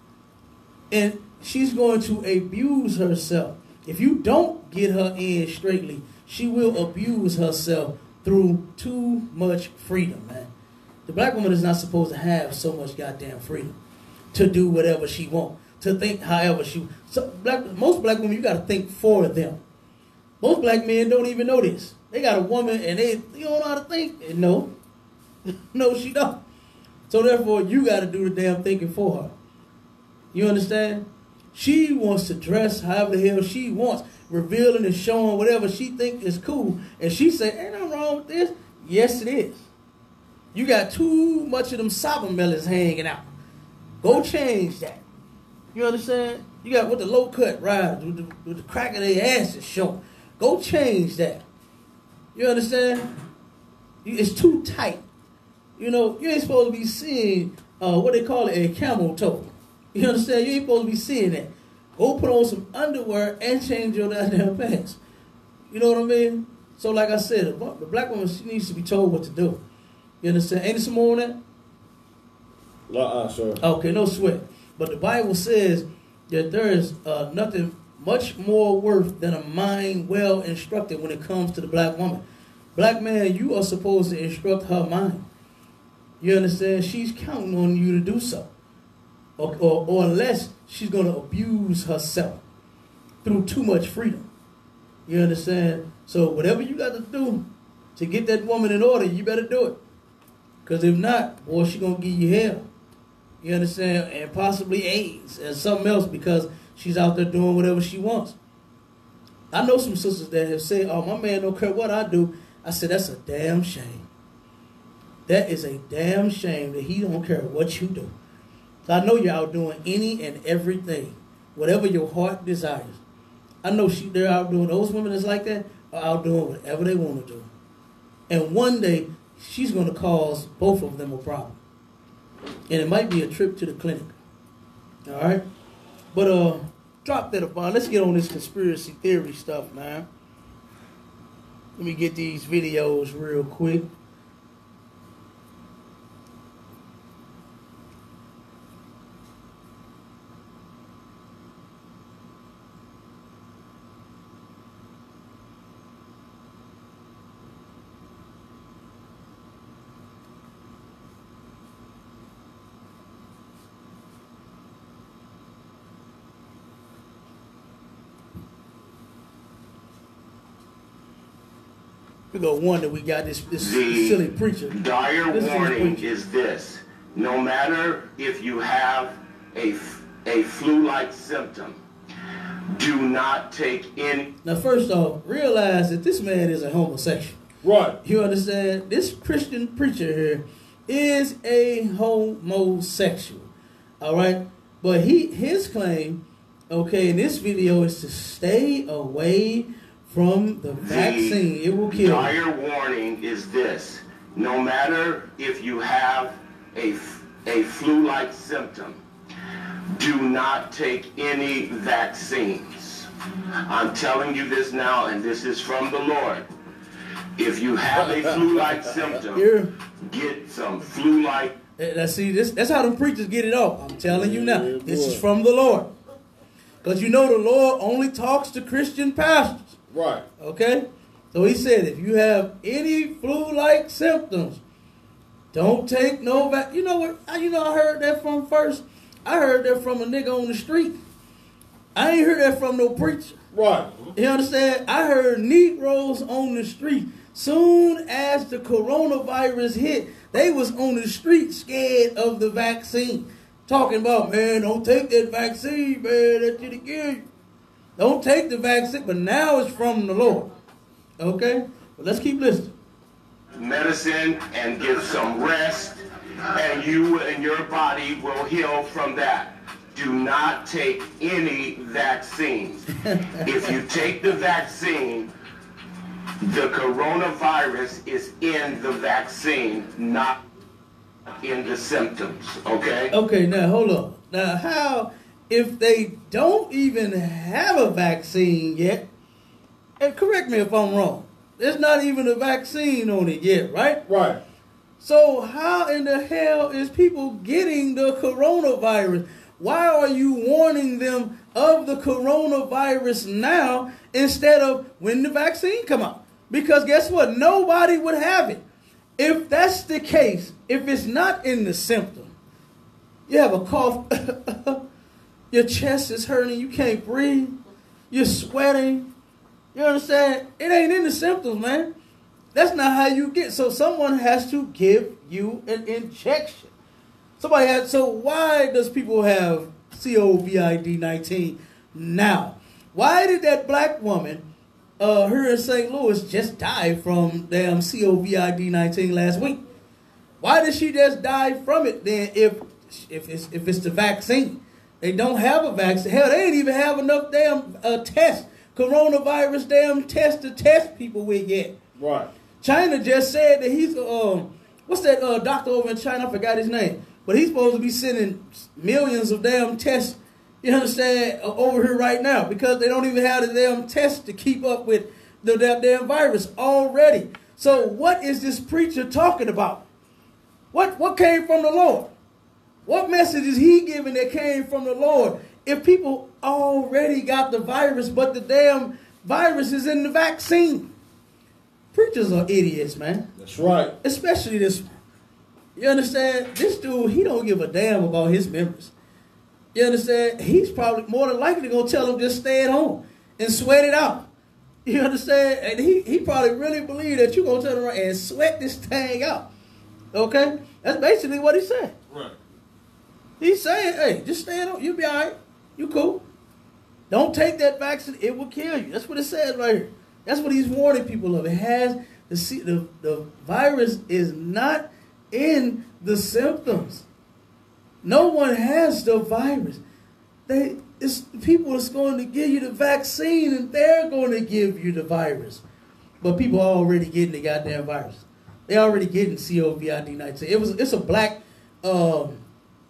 And she's going to abuse herself. If you don't get her in straightly, she will abuse herself through too much freedom, man. The black woman is not supposed to have so much goddamn freedom to do whatever she wants, to think however she. So black, most black women, you got to think for them. Most black men don't even know this. They got a woman and they you don't know how to think. And no, no, she don't. So therefore, you got to do the damn thinking for her. You understand? She wants to dress however the hell she wants, revealing and showing whatever she think is cool. And she say, ain't nothing wrong with this. Yes, it is. You got too much of them sour melons hanging out. Go change that. You understand? You got with the low cut riders, with the, with the crack of their asses showing. Go change that. You understand? It's too tight. You know, you ain't supposed to be seeing uh, what they call it, a camel toe. You understand? You ain't supposed to be seeing that. Go put on some underwear and change your goddamn pants. You know what I mean? So like I said, the black woman, she needs to be told what to do. You understand? Ain't there some more on that? Uh-uh, sure. Okay, no sweat. But the Bible says that there is uh, nothing much more worth than a mind well instructed when it comes to the black woman. Black man, you are supposed to instruct her mind. You understand? She's counting on you to do so. Or, or, or unless she's going to abuse herself through too much freedom. You understand? So whatever you got to do to get that woman in order, you better do it. Because if not, boy, she going to give you hell. You understand? And possibly AIDS and something else because she's out there doing whatever she wants. I know some sisters that have said, oh, my man don't care what I do. I said, that's a damn shame. That is a damn shame that he don't care what you do. So I know you're out doing any and everything, whatever your heart desires. I know she, they're out doing, those women that's like that are out doing whatever they want to do. And one day, she's going to cause both of them a problem. And it might be a trip to the clinic. All right? But uh, drop that upon. Let's get on this conspiracy theory stuff, man. Let me get these videos real quick. We go one that we got this this The silly preacher. Dire This silly warning preacher. is this: no matter if you have a a flu-like symptom, do not take any. Now, first off, realize that this man is a homosexual. Right. You understand? This Christian preacher here is a homosexual. All right? But he his claim, okay, in this video is to stay away from the vaccine. It will kill you. Dire warning is this: no matter if you have a a flu-like symptom, do not take any vaccines. I'm telling you this now, and this is from the Lord. If you have a flu-like symptom, Here. get some flu-like. Let's see, this that's how them preachers get it off. I'm telling you now. Yeah, This boy. is from the Lord. Because you know the Lord only talks to Christian pastors. Right. Okay? So he said, if you have any flu-like symptoms, don't take no vac. You know what? I- You know I heard that from first. I heard that from a nigga on the street. I ain't heard that from no preacher. Right. You understand? I heard Negroes on the street. Soon as the coronavirus hit, they was on the street scared of the vaccine. Talking about, man, don't take that vaccine, man, that shit'll kill you. Don't take the vaccine, but now it's from the Lord. Okay? But let's keep listening. medicine and get some rest, and you and your body will heal from that. Do not take any vaccines. If you take the vaccine, the coronavirus is in the vaccine, not in the symptoms, okay? Okay, now hold on. Now, how, if they don't even have a vaccine yet, and correct me if I'm wrong, there's not even a vaccine on it yet, right? Right. So how in the hell is people getting the coronavirus? Why are you warning them of the coronavirus now instead of when the vaccine come out? Because guess what? Nobody would have it. If that's the case, if it's not in the symptom, you have a cough, your chest is hurting, you can't breathe, you're sweating, you understand? It ain't in the symptoms, man. That's not how you get. So someone has to give you an injection. Somebody had, so why does people have COVID nineteen now? Why did that black woman, uh, her in Saint Louis, just die from damn COVID nineteen last week? Why did she just die from it then if if it's, if it's the vaccine? They don't have a vaccine. Hell, they ain't even have enough damn uh, tests, coronavirus damn tests to test people with yet. Right. China just said that he's, um, what's that uh, doctor over in China? I forgot his name. But he's supposed to be sending millions of damn tests, you understand, over here right now because they don't even have the damn tests to keep up with the, the damn virus already. So what is this preacher talking about? What, what came from the Lord? What message is he giving that came from the Lord? If people already got the virus, but the damn virus is in the vaccine. Preachers are idiots, man. That's right. Especially this one. You understand? This dude, he don't give a damn about his members. You understand? He's probably more than likely going to tell them just stay at home and sweat it out. You understand? And he, he probably really believe that you're going to turn around and sweat this thing out. Okay? That's basically what he said. Right. He's saying, hey, just stay at home. You'll be all right. You cool. Don't take that vaccine. It will kill you. That's what it says right here. That's what he's warning people of. It has the, the, the virus is not in the symptoms. No one has the virus. They it's people that's going to give you the vaccine and they're going to give you the virus. But people are already getting the goddamn virus. They already getting COVID nineteen. It was it's a black um,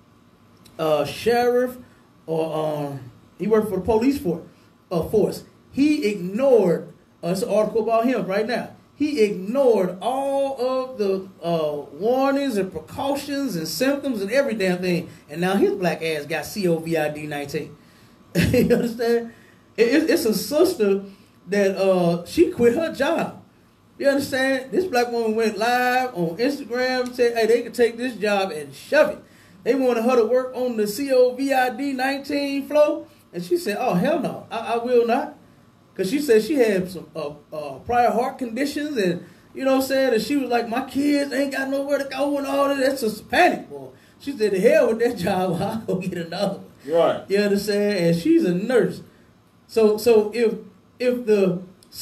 uh, sheriff or um, he worked for the police for, uh, force. He ignored uh, it's an article about him right now. He ignored all of the uh, warnings and precautions and symptoms and every damn thing. And now his black ass got COVID nineteen. You understand? It, it's a sister that uh, she quit her job. You understand? This black woman went live on Instagram and said, hey, they could take this job and shove it. They wanted her to work on the COVID nineteen flow. And she said, oh, hell no, I, I will not. Because she said she had some uh, uh, prior heart conditions and, you know what I'm saying, and she was like, my kids ain't got nowhere to go and all that. That's just panic, boy. She said, the hell with that job, I'll go get another one. Right. You understand? And she's a nurse. So so if if the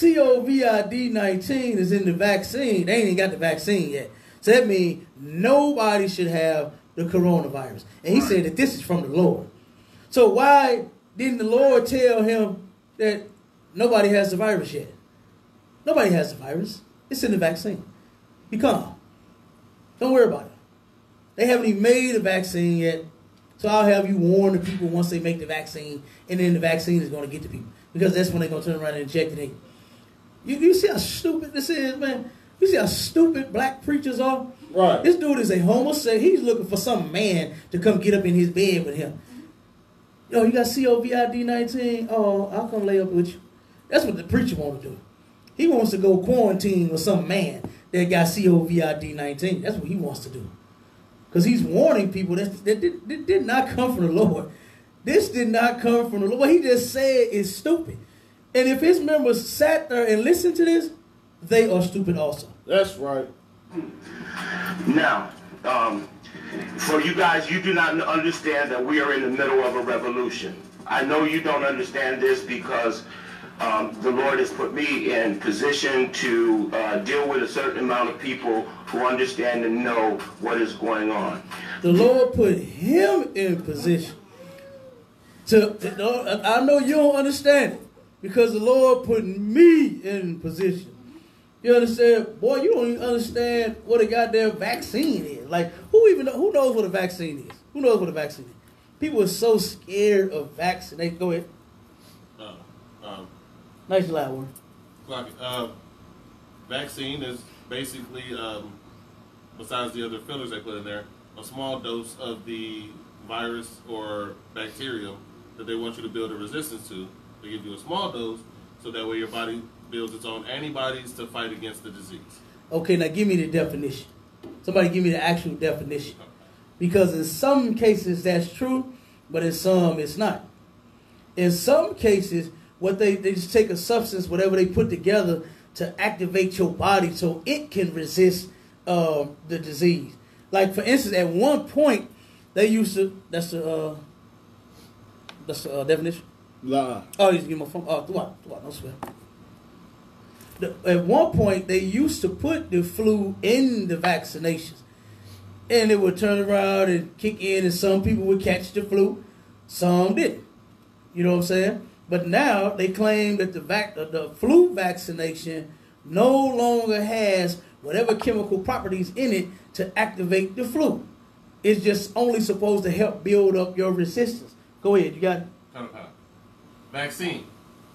COVID nineteen is in the vaccine, they ain't even got the vaccine yet. So that means nobody should have the coronavirus. And he said that this is from the Lord. So why didn't the Lord tell him that nobody has the virus yet? Nobody has the virus. It's in the vaccine. Be calm. Don't worry about it. They haven't even made a vaccine yet. So I'll have you warn the people once they make the vaccine, and then the vaccine is going to get to people. Because that's when they're going to turn around and inject it in. You, you see how stupid this is, man? You see how stupid black preachers are? Right. This dude is a homosexual. He's looking for some man to come get up in his bed with him. Yo, you got COVID nineteen? Oh, I'll come lay up with you. That's what the preacher want to do. He wants to go quarantine with some man that got COVID nineteen. That's what he wants to do. Because he's warning people that, that, that, that did not come from the Lord. This did not come from the Lord. What he just said is stupid. And if his members sat there and listened to this, they are stupid also. That's right. Now, um, for you guys, you do not understand that we are in the middle of a revolution. I know you don't understand this because um, the Lord has put me in position to uh, deal with a certain amount of people who understand and know what is going on. The Lord put him in position. To, to I know you don't understand it because the Lord put me in position. You understand? Boy, you don't even understand what a goddamn vaccine is. Like, who even know, who knows what a vaccine is? Who knows what a vaccine is? People are so scared of vaccination. Go ahead. Uh, um, Nice loud one. Clock it. Uh, vaccine is basically, um, besides the other fillers they put in there, a small dose of the virus or bacterium that they want you to build a resistance to. They give you a small dose so that way your body builds its own antibodies to fight against the disease. Okay, now give me the definition. Somebody give me the actual definition. Because in some cases that's true, but in some it's not. In some cases, what they, they just take a substance, whatever they put together to activate your body so it can resist uh, the disease. Like, for instance, at one point, They used to. That's the. Uh, that's the uh, definition. Nah. Oh, you just give me a phone. Oh, what? What? No swear. The, at one point, they used to put the flu in the vaccinations, and it would turn around and kick in, and some people would catch the flu, some didn't. You know what I'm saying? But now they claim that the vac- the flu vaccination no longer has whatever chemical properties in it to activate the flu. It's just only supposed to help build up your resistance. Go ahead, you got it. Kind of Vaccine.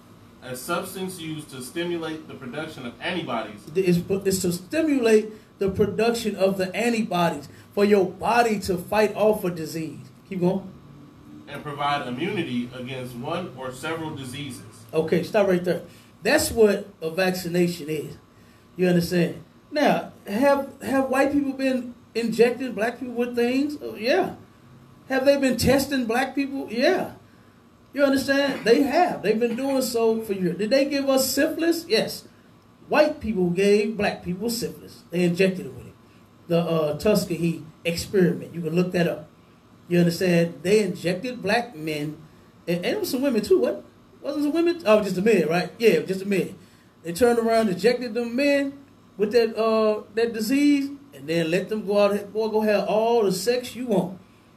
A substance used to stimulate the production of antibodies. It's, it's to stimulate the production of the antibodies for your body to fight off a disease. Keep going. And provide immunity against one or several diseases. Okay, stop right there. That's what a vaccination is. You understand? Now, have have white people been injecting black people with things? Oh, yeah. Have they been testing black people? Yeah. You understand? They have. They've been doing so for years. Did they give us syphilis? Yes. White people gave black people syphilis. They injected it with it. The uh, Tuskegee experiment. You can look that up. You understand? They injected black men, and, and it was some women too. What? Wasn't some women? Oh, just a men, right? Yeah, just a men. They turned around, injected them men with that uh that disease, and then let them go out, boy, go have all the sex you want.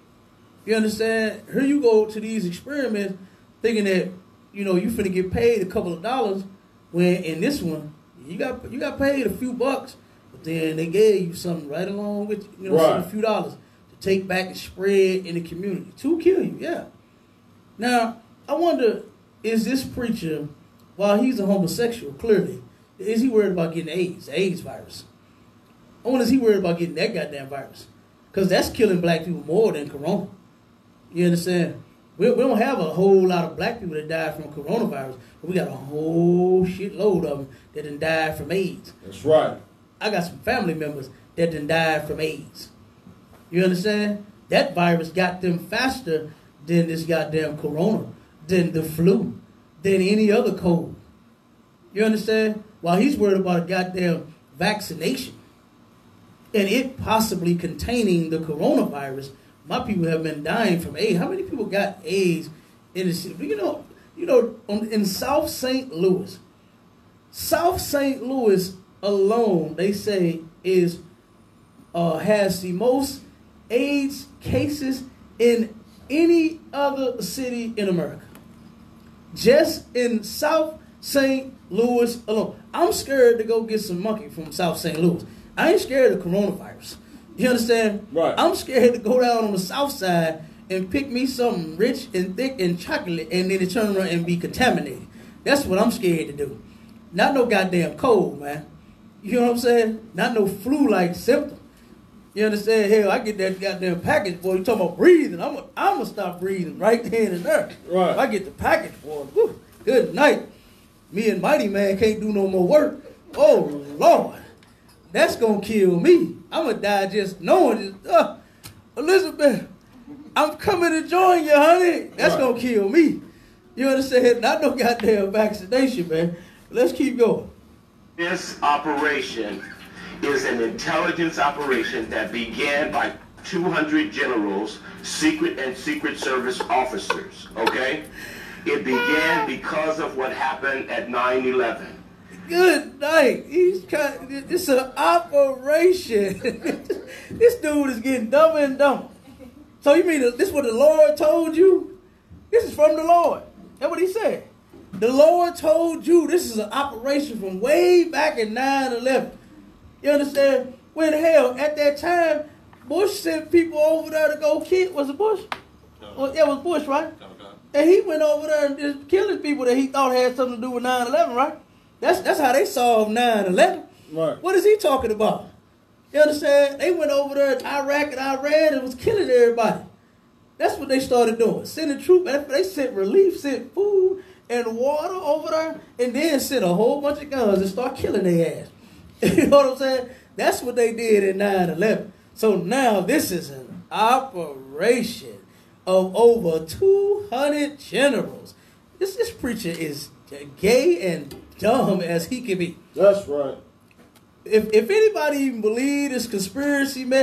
You understand? Here you go to these experiments thinking that, you know, you finna get paid a couple of dollars, when in this one, you got you got paid a few bucks, but then they gave you something right along with, you know, right. a few dollars to take back and spread in the community. To kill you, yeah. Now, I wonder, is this preacher, while he's a homosexual, clearly, is he worried about getting AIDS, the AIDS virus? I wonder, is he worried about getting that goddamn virus? Because that's killing black people more than corona. You understand? We, we don't have a whole lot of black people that died from coronavirus, but we got a whole shitload of them that done died from AIDS. That's right. I got some family members that done died from AIDS. You understand? That virus got them faster than this goddamn corona, than the flu, than any other cold. You understand? While he's worried about a goddamn vaccination and it possibly containing the coronavirus, my people have been dying from AIDS. How many people got AIDS in the city? You know, you know, on, in South Saint Louis, South Saint Louis alone, they say, is uh, has the most AIDS cases in any other city in America. Just in South Saint Louis alone. I'm scared to go get some monkey from South Saint Louis. I ain't scared of coronavirus. You understand? Right. I'm scared to go down on the south side and pick me something rich and thick and chocolate and then it turn around and be contaminated. That's what I'm scared to do. Not no goddamn cold, man. You know what I'm saying? Not no flu-like symptom. You understand? Hell, I get that goddamn package, boy. You talking about breathing. I'm going I'm to stop breathing right then and there. Right. If I get the package, boy, whew, good night. Me and Mighty Man can't do no more work. Oh, Lord. That's going to kill me. I'm going to die just knowing this. Uh, Elizabeth, I'm coming to join you, honey. That's right. going to kill me. You understand? Not no goddamn vaccination, man. Let's keep going. This operation is an intelligence operation that began by two hundred generals, secret and secret service officers, okay? It began because of what happened at nine eleven. Good night. He's trying. It's an operation. This dude is getting dumber and dumber. So you mean this is what the Lord told you? This is from the Lord. That's what he said. The Lord told you this is an operation from way back in nine eleven. You understand? When hell, at that time, Bush sent people over there to go kill. Was it Bush? No. Well, yeah, it was Bush, right? Okay. And he went over there and just killing people that he thought had something to do with nine eleven, right? That's that's how they solved nine eleven. Right. What is he talking about? You understand? They went over there in Iraq and Iran and was killing everybody. That's what they started doing. Sending troops. They sent relief, sent food and water over there, and then sent a whole bunch of guns and start killing their ass. You know what I'm saying? That's what they did in nine eleven. So now this is an operation of over two hundred generals. This this preacher is gay and dumb as he can be. That's right. If if anybody even believe this conspiracy mess,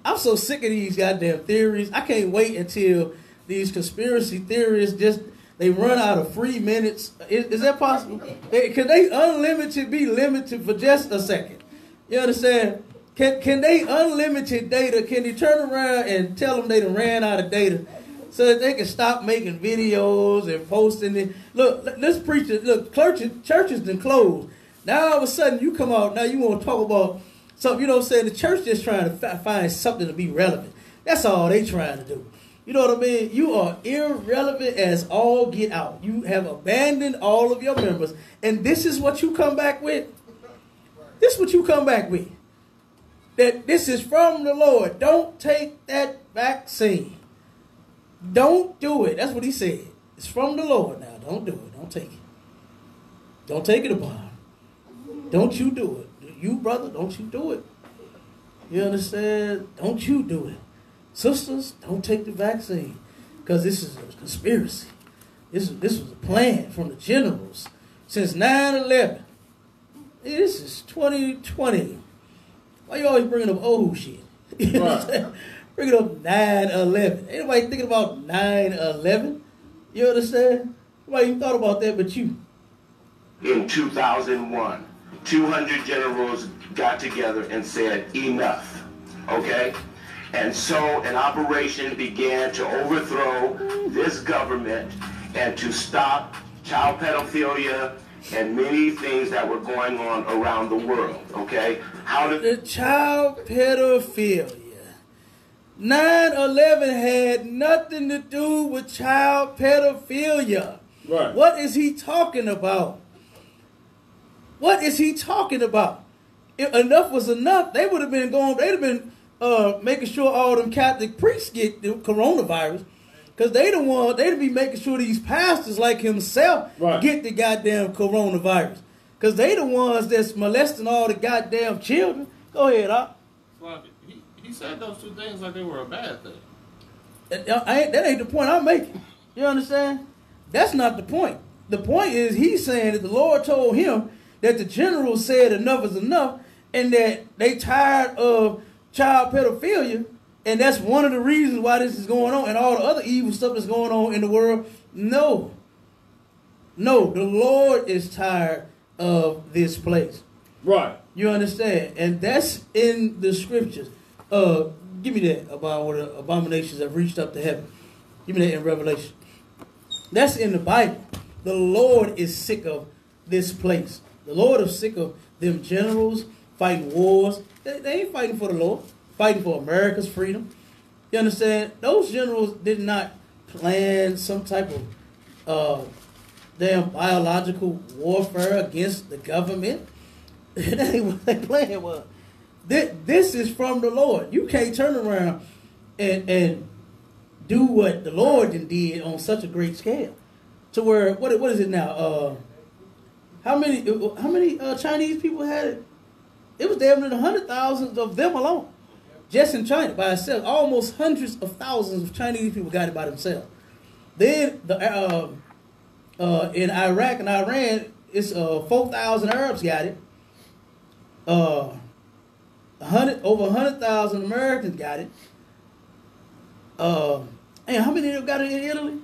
I'm so sick of these goddamn theories. I can't wait until these conspiracy theories just they run out of free minutes. Is, is that possible? They, can they unlimited be limited for just a second? You understand? Can can they unlimited data? Can they turn around and tell them they done ran out of data so that they can stop making videos and posting it? Look, this preacher, look, churches, churches done closed. Now all of a sudden you come out, now you want to talk about something, you know what I'm saying? The church just trying to fi- find something to be relevant. That's all they trying to do. You know what I mean? You are irrelevant as all get out. You have abandoned all of your members. And this is what you come back with? This is what you come back with. That this is from the Lord. Don't take that vaccine. Don't do it. That's what he said. It's from the Lord now. Don't do it. Don't take it. Don't take it upon him. Don't you do it. You, brother, don't you do it. You understand? Don't you do it. Sisters, don't take the vaccine. Because this is a conspiracy. This, this was a plan from the generals since nine eleven. This is twenty twenty. Why you always bringing up old shit? You know what I'm saying? Bringing up nine eleven. Ain't nobody thinking about nine eleven. You understand? Nobody even thought about that but you. In two thousand one, two hundred generals got together and said, enough, okay? And so an operation began to overthrow this government and to stop child pedophilia and many things that were going on around the world, okay? How did the child pedophilia? nine eleven had nothing to do with child pedophilia. Right. What is he talking about? What is he talking about? If enough was enough, they would have been going, they'd have been uh, making sure all them Catholic priests get the coronavirus. Because they the one, they'd be making sure these pastors like himself right. get the goddamn coronavirus. Because they the ones that's molesting all the goddamn children. Go ahead, Op. Well, he, he said those two things like they were a bad thing. That, I ain't, that ain't the point I'm making. You understand? That's not the point. The point is he's saying that the Lord told him that the general said enough is enough and that they tired of child pedophilia. And that's one of the reasons why this is going on and all the other evil stuff that's going on in the world. No. No, the Lord is tired of this place. Right. You understand? And that's in the scriptures. Uh, give me that about where the abominations have reached up to heaven. Give me that in Revelation. That's in the Bible. The Lord is sick of this place. The Lord is sick of them generals fighting wars. They, they ain't fighting for the Lord. Fighting for America's freedom. You understand? Those generals did not plan some type of uh, damn biological warfare against the government. That ain't what they plan was. This, this is from the Lord. You can't turn around and and do what the Lord did on such a great scale. To where, what what is it now? Uh, how many how many uh, Chinese people had it? It was damn near the hundred thousands of them alone. Just in China by itself, almost hundreds of thousands of Chinese people got it by themselves. Then the uh, uh, in Iraq and Iran, it's uh, four thousand Arabs got it. Uh, hundred over hundred thousand Americans got it. Uh, and how many of them got it in Italy?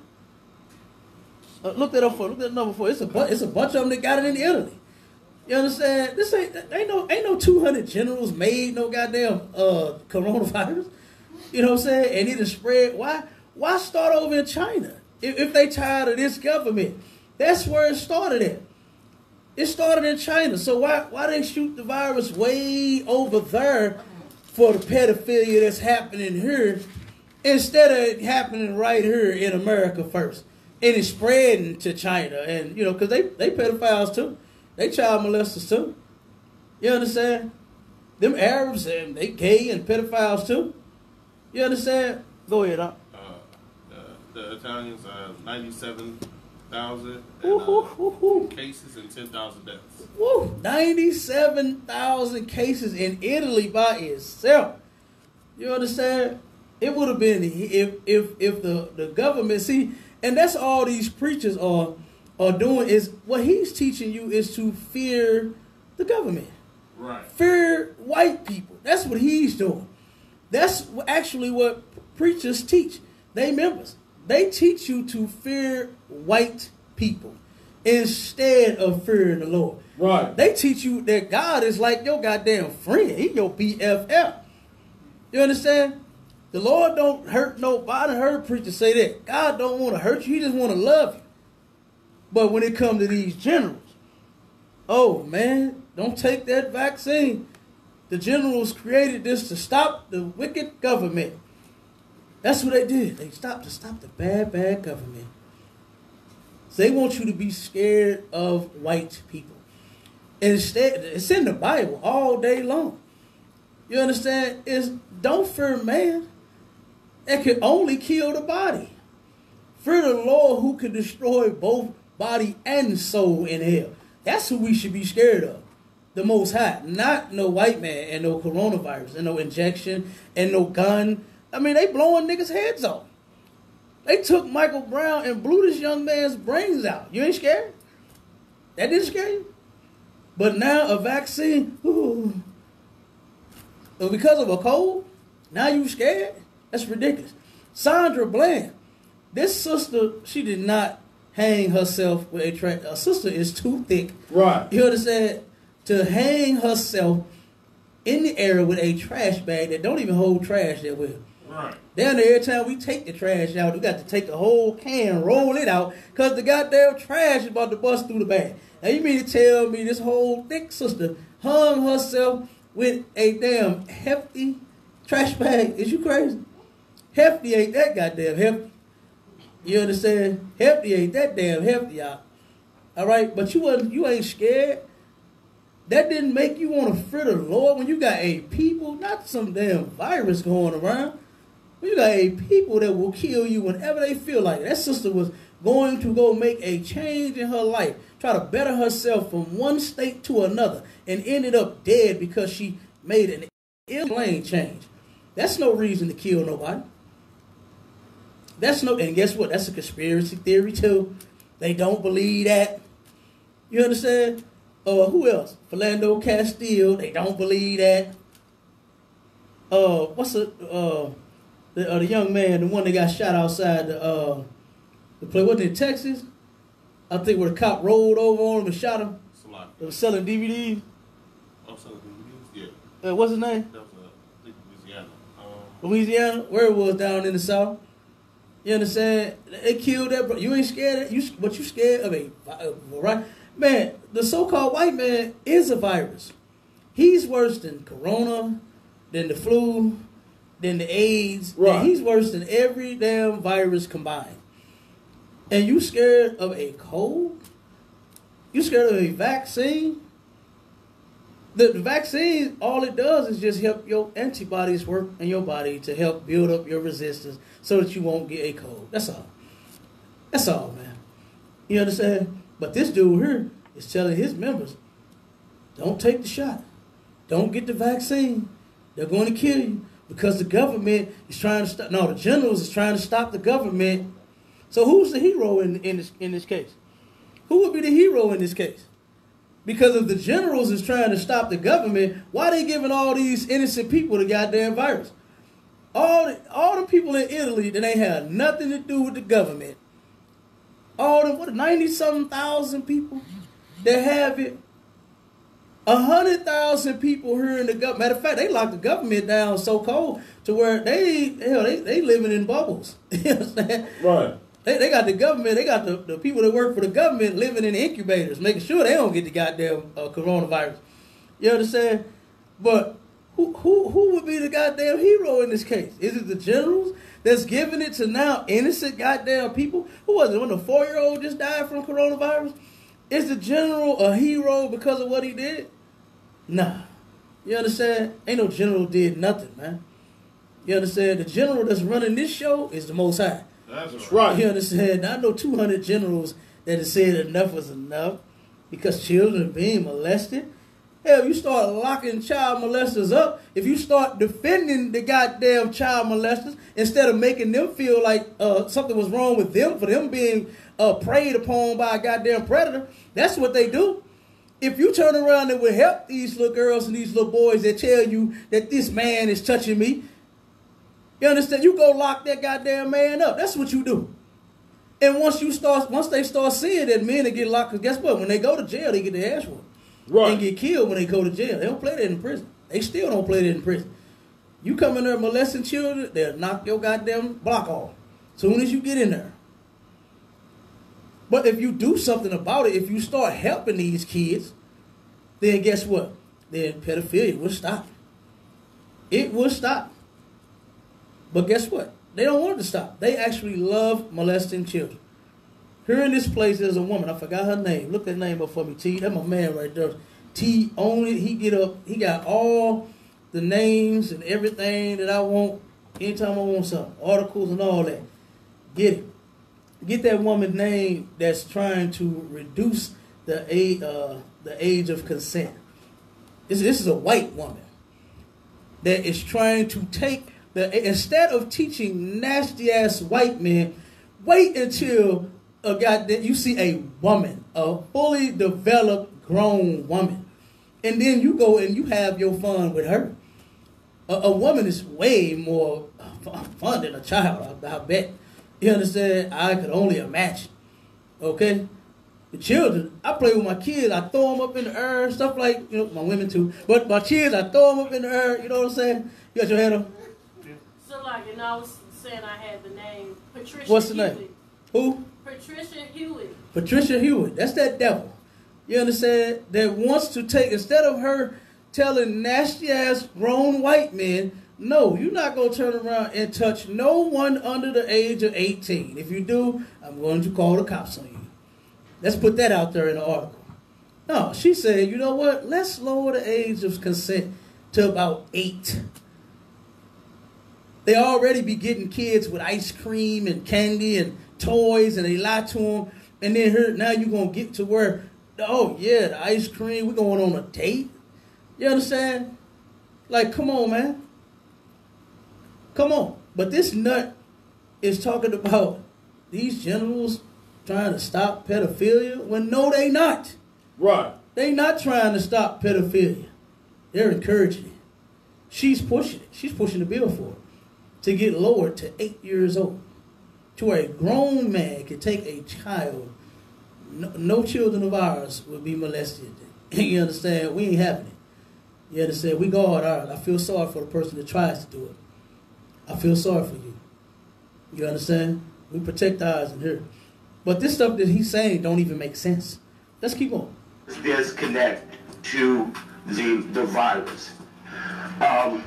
Uh, look that up for. Look that number for. It's a bu- it's a bunch of them that got it in Italy. You understand? This ain't ain't no ain't no two hundred generals made no goddamn uh, coronavirus. You know what I'm saying? And it is spread. Why why start over in China if, if they tired of this government? That's where it started at. It started in China. So why why they shoot the virus way over there for the pedophilia that's happening here instead of it happening right here in America first? And it's spreading to China, and you know, because they they pedophiles too. They child molesters too. You understand? Them Arabs, and they gay and pedophiles too. You understand? Go ahead, Doc. Uh, the, the Italians, uh, ninety-seven thousand Woo, woo, woo. cases and ten thousand deaths. Woo! ninety-seven thousand cases in Italy by itself. You understand? It would have been if if if the, the government, see, and that's all these preachers are are doing is what he's teaching you is to fear the government. Right. Fear white people. That's what he's doing. That's actually what preachers teach. They members. They teach you to fear white people instead of fearing the Lord. Right. They teach you that God is like your goddamn friend. He your B F F. You understand? The Lord don't hurt nobody. I heard preachers say that. God don't want to hurt you. He just want to love you. But when it comes to these generals, oh man, don't take that vaccine. The generals created this to stop the wicked government. That's what they did. They stopped to stop the bad, bad government. So they want you to be scared of white people. Instead, it's in the Bible all day long. You understand? Is don't fear man. It can only kill the body. Fear the Lord who can destroy both body and soul in hell. That's who we should be scared of. The Most High. Not no white man and no coronavirus and no injection and no gun. I mean, they blowing niggas' heads off. They took Michael Brown and blew this young man's brains out. You ain't scared? That didn't scare you? But now a vaccine, ooh, because of a cold, now you scared? That's ridiculous. Sandra Bland, this sister, she did not hang herself with a trash. A sister is too thick. Right. You understand? To hang herself in the air with a trash bag that don't even hold trash that well. Right. Down there, every time we take the trash out, we got to take the whole can, roll it out, because the goddamn trash is about to bust through the bag. Now you mean to tell me this whole thick sister hung herself with a damn hefty trash bag? Is you crazy? Hefty ain't that goddamn hefty. You understand? Hefty ain't that damn hefty, y'all. All right? But you wasn't, you ain't scared. That didn't make you want to fear the Lord when you got a people, not some damn virus going around. When you got a people that will kill you whenever they feel like it. That sister was going to go make a change in her life, try to better herself from one state to another, and ended up dead because she made an ill-plain change. That's no reason to kill nobody. That's no, and guess what? That's a conspiracy theory too. They don't believe that. You understand? Uh, who else? Philando Castile. They don't believe that. Uh, what's the uh, the, uh, the young man, the one that got shot outside the uh, the play? Wasn't it in Texas? I think where the cop rolled over on him and shot him. They was selling D V Ds. Oh, selling D V Ds. Yeah. Uh, what's his name? That was uh, I think Louisiana. Um, Louisiana, where it was down in the South. You understand? They killed that bro. You ain't scared of you, but you scared of a, a right? Man, the so-called white man is a virus. He's worse than corona, than the flu, than the AIDS. Right. And he's worse than every damn virus combined. And you scared of a cold? You scared of a vaccine? The, the vaccine, all it does is just help your antibodies work in your body to help build up your resistance so that you won't get a cold. That's all. That's all, man. You understand? But this dude here is telling his members, don't take the shot. Don't get the vaccine. They're going to kill you because the government is trying to stop. No, the generals is trying to stop the government. So who's the hero in, in, this, in this case? Who would be the hero in this case? Because if the generals is trying to stop the government, why are they giving all these innocent people the goddamn virus? All the, all the people in Italy that ain't had nothing to do with the government. All the, what, ninety-something thousand people that have it. A hundred thousand people here in the government. Matter of fact, they locked the government down so cold to where they, hell, they, they living in bubbles. You understand? Right. They, they got the government, they got the, the people that work for the government living in incubators, making sure they don't get the goddamn uh, coronavirus. You understand? But who, who, who would be the goddamn hero in this case? Is it the generals that's giving it to now innocent goddamn people? Who was it when the four-year-old just died from coronavirus? Is the general a hero because of what he did? Nah. You understand? Ain't no general did nothing, man. You understand? The general that's running this show is the Most High. That's right. You understand? I know two hundred generals that have said enough was enough because children are being molested. Hell, if you start locking child molesters up, if you start defending the goddamn child molesters instead of making them feel like uh, something was wrong with them for them being uh, preyed upon by a goddamn predator, that's what they do. If you turn around and will help these little girls and these little boys that tell you that this man is touching me, You understand? You go lock that goddamn man up. That's what you do. And once you start, once they start seeing that men that get locked, because guess what? When they go to jail, they get their ass whooped. Right. And get killed when they go to jail. They don't play that in prison. They still don't play that in prison. You come in there molesting children, they'll knock your goddamn block off. Soon as you get in there. But if you do something about it, if you start helping these kids, then guess what? Then pedophilia will stop. It will stop. But guess what? They don't want it to stop. They actually love molesting children. Here in this place, there's a woman. I forgot her name. Look that name up for me, T. That's my man right there. T only, he get up, he got all the names and everything that I want anytime I want something. Articles and all that. Get it. Get that woman's name that's trying to reduce the age, uh, the age of consent. This, this is a white woman that is trying to take the, instead of teaching nasty ass white men, wait until a goddamn, you see a woman, a fully developed grown woman, and then you go and you have your fun with her. A, a woman is way more fun than a child, I, I bet. You understand? I could only imagine. Okay? The children, I play with my kids. I throw them up in the air, stuff like, you know, my women too. But my kids, I throw them up in the air. You know what I'm saying? You got your head up? So, like, and I was saying I had the name Patricia What's the Hewitt. name? Who? Patricia Hewitt. Patricia Hewitt. That's that devil. You understand? That wants to take, instead of her telling nasty ass grown white men, no, you're not going to turn around and touch no one under the age of eighteen. If you do, I'm going to call the cops on you. Let's put that out there in the article. No, she said, you know what? Let's lower the age of consent to about eight. They already be getting kids with ice cream and candy and toys, and they lie to them. And then here, now you're going to get to where, oh, yeah, the ice cream, we're going on a date. You understand? Like, come on, man. Come on. But this nut is talking about these generals trying to stop pedophilia when no, they not. Right. They not trying to stop pedophilia. They're encouraging it. She's pushing it. She's pushing the bill for it to get lowered to eight years old. To where a grown man can take a child. No, no children of ours will be molested. You understand? We ain't having it. You understand? We guard ours. I feel sorry for the person that tries to do it. I feel sorry for you. You understand? We protect ours in here. But this stuff that he's saying don't even make sense. Let's keep on. Disconnect to the, the virus. Um,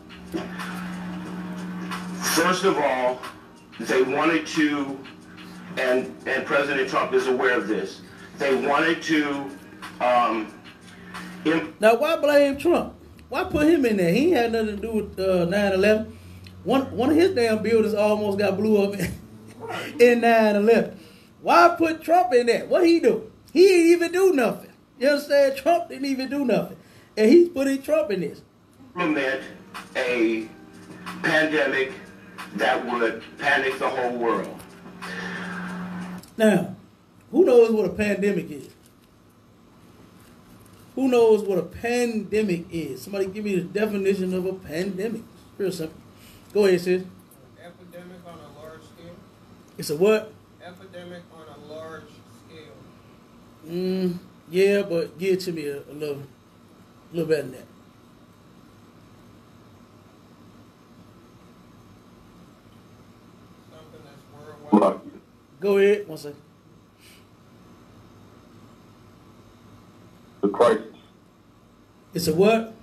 first of all, they wanted to, and, and President Trump is aware of this, they wanted to... Um, imp- now, why blame Trump? Why put him in there? He ain't had nothing to do with uh, nine eleven. One, one of his damn buildings almost got blew up in, in nine eleven. Why put Trump in there? What he do? He didn't even do nothing. You understand? Trump didn't even do nothing. And he's putting Trump in this. Implement a pandemic that would panic the whole world. Now, who knows what a pandemic is? Who knows what a pandemic is? Somebody give me the definition of a pandemic. Real simple. Go ahead, sis. Epidemic on a large scale. It's a what? Epidemic on a large scale. Mm, yeah, but give it to me a, a little, a little better than that. Something that's worldwide. Go ahead. One second. The crisis. It's a what?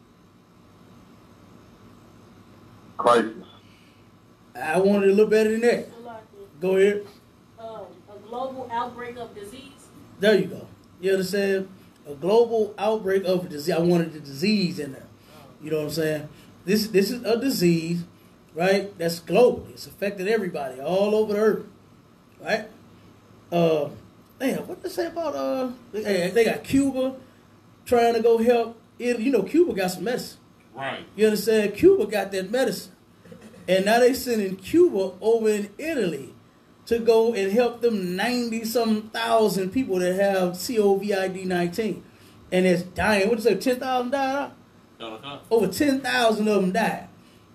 Crisis. I wanted a little better than that. So like a, Go ahead. uh, a global outbreak of disease. There you go. You understand? A global outbreak of a disease. I wanted the disease in there. You know what I'm saying? This this is a disease, right? That's global. It's affected everybody all over the earth, right? Uh, damn, what they say about uh? They, they got Cuba trying to go help. Italy. You know, Cuba got some medicine. Right. You understand? Cuba got that medicine, and now they sending Cuba over in Italy to go and help them ninety some thousand people that have COVID nineteen, and it's dying. What did you say? Ten thousand died. Uh-huh. Over ten thousand of them died.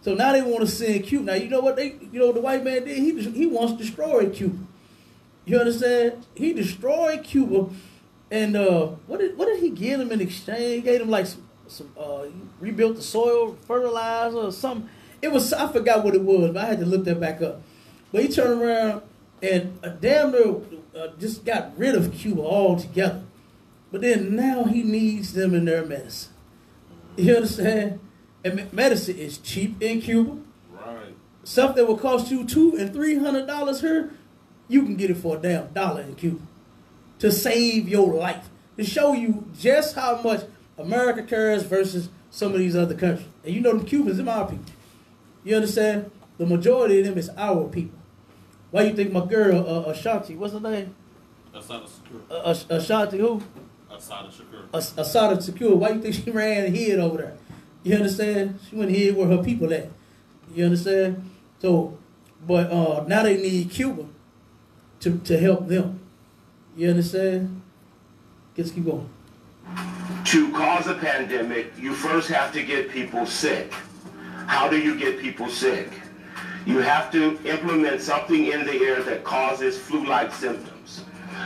So now they want to send Cuba. Now you know what they, you know what the white man did? He he wants to destroy Cuba. You understand? He destroyed Cuba, and uh, what did what did he give them in exchange? He gave them like some, some uh, he rebuilt the soil, fertilizer, or something. It was, I forgot what it was, but I had to look that back up. But he turned around and uh, damn near uh, just got rid of Cuba altogether. But then now he needs them in their medicine. You understand? And medicine is cheap in Cuba. Right. Stuff that will cost you two and three hundred dollars here, you can get it for a damn dollar in Cuba to save your life. To show you just how much America cares versus some of these other countries. And you know them Cubans, them our people. You understand? The majority of them is our people. Why you think my girl uh, Ashanti, what's her name? Asada Shakur. Uh, Ash- Ashanti who? Asada Shakur. As- Asada Shakur. Why you think she ran and hid over there? You understand? She went and hid where her people at. You understand? So, but uh, now they need Cuba to, to help them. You understand? Let's keep going. To cause a pandemic, you first have to get people sick. How do you get people sick? You have to implement something in the air that causes flu-like symptoms.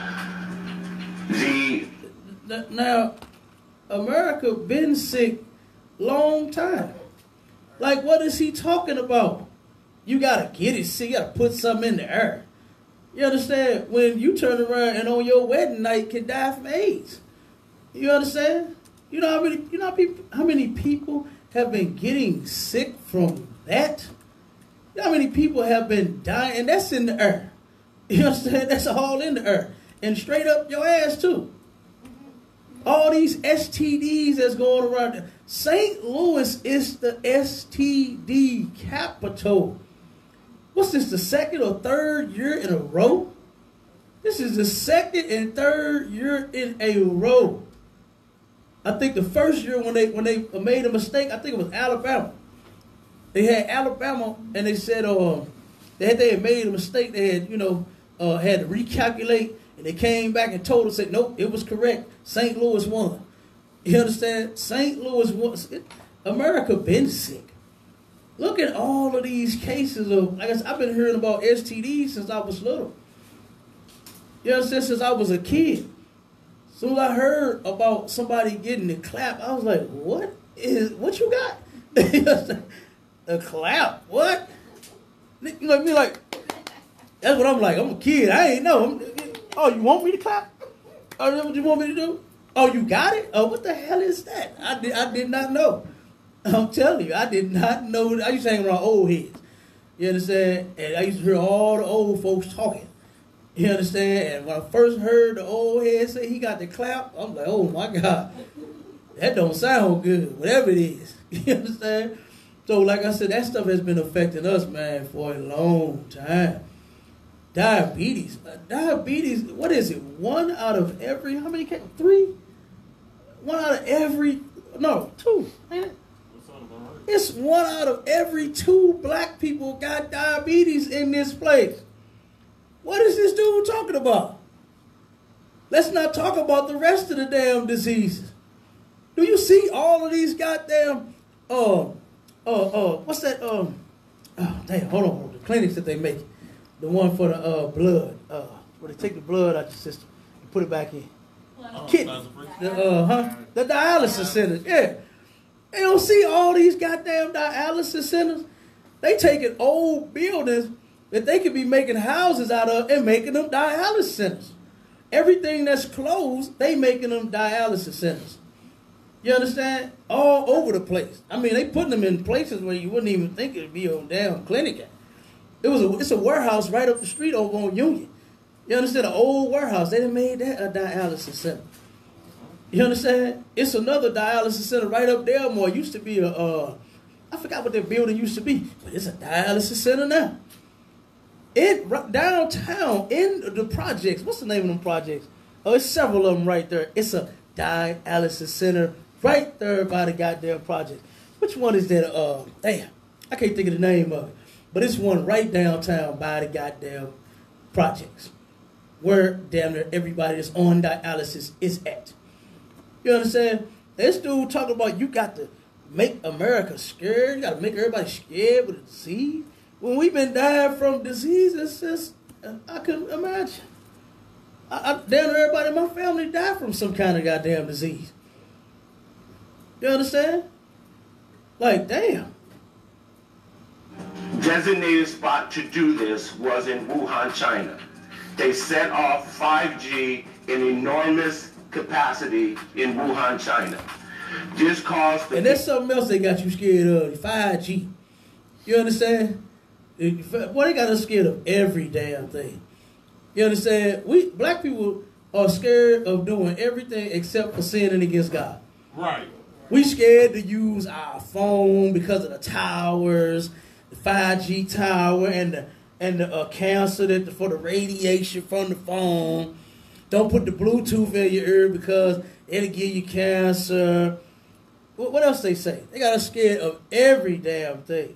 The Now, America been sick long time. Like, what is he talking about? You gotta get it sick. You gotta put something in the air. You understand? When you turn around and on your wedding night can die from AIDS. You understand? You know how many? You know how, people, how many people have been getting sick from that? You know how many people have been dying? And that's in the air. You understand? That's all in the air. And straight up your ass, too. All these S T Ds that's going around. Saint Louis is the S T D capital. What's this, the second or third year in a row? This is the second and third year in a row. I think the first year when they when they made a mistake, I think it was Alabama. They had Alabama, and they said uh, they had, they had made a mistake. They had, you know, uh, had to recalculate, and they came back and told us, said, nope, it was correct. Saint Louis won. You understand? Saint Louis won. America been sick. Look at all of these cases of, like I said, I've been hearing about S T Ds since I was little. You understand? Since I was a kid. As soon as I heard about somebody getting the clap, I was like, what is, what you got? A clap? What? You know what I mean? Like, that's what I'm like. I'm a kid. I ain't know. I'm, oh, you want me to clap? Oh, that's what you want me to do? Oh, you got it? Oh, what the hell is that? I did, I did not know. I'm telling you, I did not know. I used to hang around old heads. You understand? And I used to hear all the old folks talking. You understand? And when I first heard the old head say he got the clap, I'm like, oh my God. That don't sound good, whatever it is. You understand? So like I said, that stuff has been affecting us, man, for a long time. Diabetes. Diabetes, what is it? One out of every, how many cases? Three? One out of every, no, two, ain't it? It's one out of every two black people got diabetes in this place. What is this dude talking about? Let's not talk about the rest of the damn diseases. Do you see all of these goddamn, uh, uh, uh, what's that, um, oh, damn, hold on, hold on, the clinics that they make. The one for the uh, blood, uh, where they take the blood out your system and put it back in. Uh, Kidney, the, uh, huh? The dialysis centers, yeah. They don't see all these goddamn dialysis centers. They taking old buildings that they could be making houses out of and making them dialysis centers. Everything that's closed, they making them dialysis centers. You understand? All over the place. I mean, they putting them in places where you wouldn't even think it'd be a damn clinic at. It was a, it's a warehouse right up the street over on Union. You understand? An old warehouse. They done made that a dialysis center. You understand? It's another dialysis center right up there more. It used to be a, uh, I forgot what that building used to be, but it's a dialysis center now. It downtown in the projects. What's the name of them projects? Oh, it's several of them right there. It's a dialysis center right there by the goddamn project. Which one is that? Uh, damn, I can't think of the name of it. But it's one right downtown by the goddamn projects, where damn near everybody that's on dialysis is at. You understand? This dude talking about you got to make America scared. You got to make everybody scared with a disease. When we've been dying from disease, it's just, I couldn't imagine. I, I, damn near everybody in my family died from some kind of goddamn disease. You understand? Like, damn. Designated spot to do this was in Wuhan, China. They set off five G in enormous capacity in Wuhan, China. This caused the and there's something else they got you scared of, five G. You understand? Well, they got us scared of every damn thing. You understand? We black people are scared of doing everything except for sinning against God. Right. We scared to use our phone because of the towers, the five G tower, and the and the uh, cancer that the, for the radiation from the phone. Don't put the Bluetooth in your ear because it'll give you cancer. What, what else they say? They got us scared of every damn thing.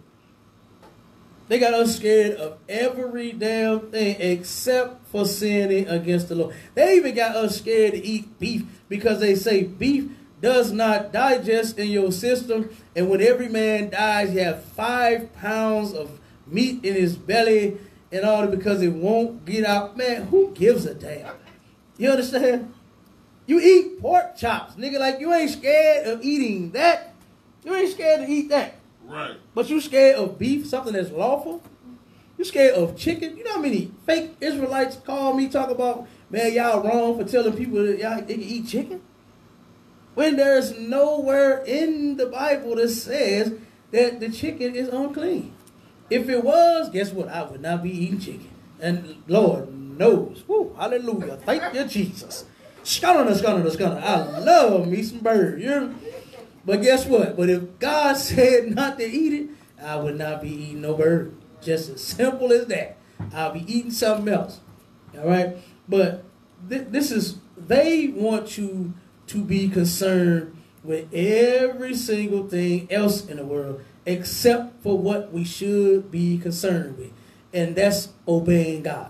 They got us scared of every damn thing except for sinning against the Lord. They even got us scared to eat beef because they say beef does not digest in your system. And when every man dies, you have five pounds of meat in his belly and all that because it won't get out. Man, who gives a damn? You understand? You eat pork chops, nigga. Like, you ain't scared of eating that. You ain't scared to eat that. Right. But you scared of beef, something that's lawful? You scared of chicken? You know how many fake Israelites call me, talk about, man, y'all wrong for telling people that y'all they can eat chicken? When there's nowhere in the Bible that says that the chicken is unclean. If it was, guess what? I would not be eating chicken. And Lord knows. Woo, hallelujah. Thank you, Jesus. Scanner, scanner, scanner. I love me some bird. You know? But guess what? But if God said not to eat it, I would not be eating no bird. Just as simple as that. I'll be eating something else. All right? But th- this is, they want you to be concerned with every single thing else in the world except for what we should be concerned with. And that's obeying God.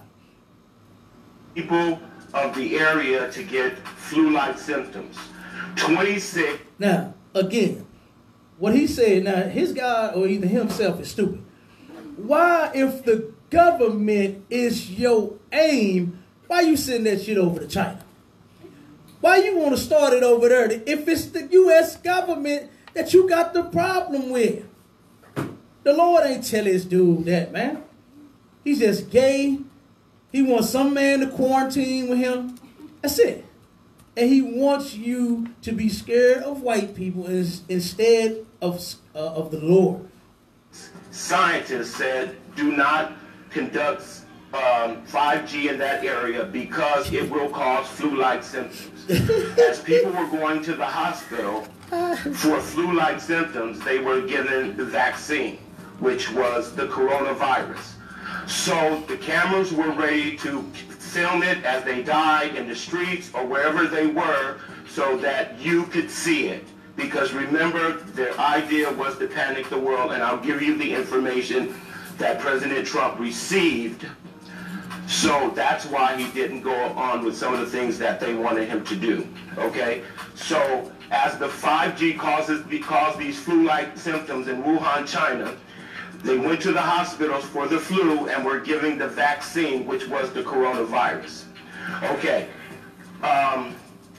People of the area to get flu-like symptoms. twenty-six. Now, again, what he said, now his God or either himself is stupid. Why, if the government is your aim, why you send that shit over to China? Why you want to start it over there if it's the U S government that you got the problem with? The Lord ain't tell his dude that, man. He's just gay. He wants some man to quarantine with him. That's it. And he wants you to be scared of white people instead of, uh, of the Lord. Scientists said do not conduct um, five G in that area because it will cause flu-like symptoms. As people were going to the hospital for flu-like symptoms, they were given the vaccine, which was the coronavirus. So the cameras were ready to film it as they died in the streets or wherever they were so that you could see it. Because remember, their idea was to panic the world, and I'll give you the information that President Trump received. So that's why he didn't go on with some of the things that they wanted him to do, okay? So as the five G causes caused these flu-like symptoms in Wuhan, China, they went to the hospitals for the flu and were giving the vaccine, which was the coronavirus. Okay. Um,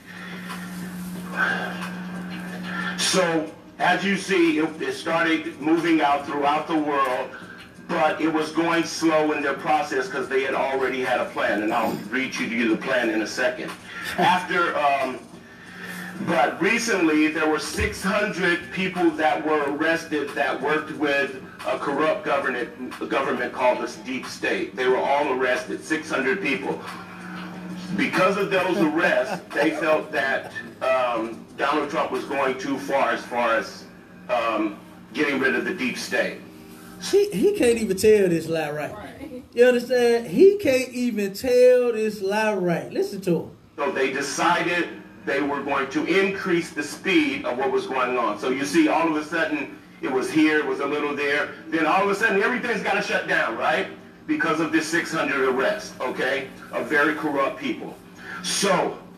so as you see, it, it started moving out throughout the world, but it was going slow in their process because they had already had a plan, and I'll read you to you the plan in a second. After, um, but recently there were six hundred people that were arrested that worked with a corrupt government, government called the Deep State. They were all arrested, six hundred people. Because of those arrests, they felt that um, Donald Trump was going too far as far as um, getting rid of the Deep State. He, he can't even tell this lie right. You understand? He can't even tell this lie right. Listen to him. So they decided they were going to increase the speed of what was going on. So you see, all of a sudden, it was here, it was a little there. Then all of a sudden, everything's got to shut down, right? Because of this six hundred arrests, okay, of very corrupt people. So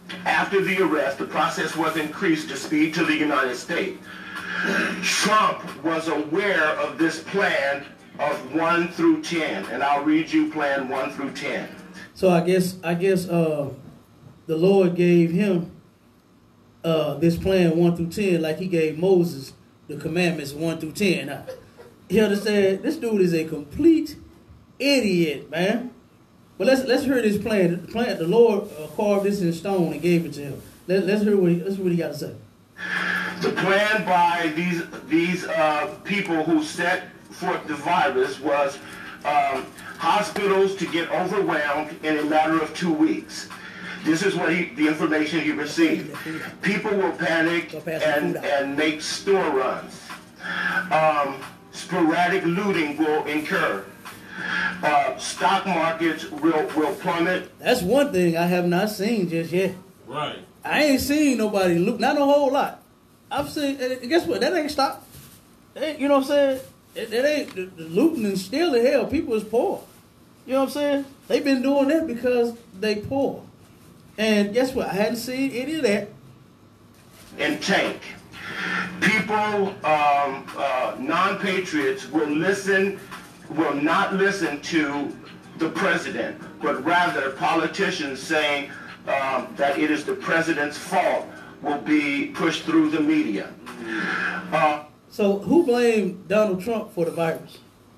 after the arrest, the process was increased to speed to the United States. Trump was aware of this plan of one through ten, and I'll read you plan one through ten. So I guess I guess uh, the Lord gave him uh, this plan one through ten, like He gave Moses the commandments one through ten. Now, you understand? This dude is a complete idiot, man. But let's let's hear this plan. The plan, the Lord uh, carved this in stone and gave it to him. Let, let's hear what he, let's hear what he got to say. The plan by these these uh, people who set forth the virus was um, hospitals to get overwhelmed in a matter of two weeks. This is what he, the information he received. People will panic and, and make store runs. Um, sporadic looting will incur. Uh, stock markets will, will plummet. That's one thing I have not seen just yet. Right. I ain't seen nobody loot, not a whole lot. I've seen, and guess what? That ain't stopped. That ain't, you know what I'm saying? It, it ain't the, the looting and stealing. Hell, people is poor. You know what I'm saying? They've been doing that because they poor. And guess what? I hadn't seen any of that. And tank. People, um, uh, non-patriots will listen, will not listen to the president, but rather politicians saying um, that it is the president's fault will be pushed through the media. Uh, So who blamed Donald Trump for the virus?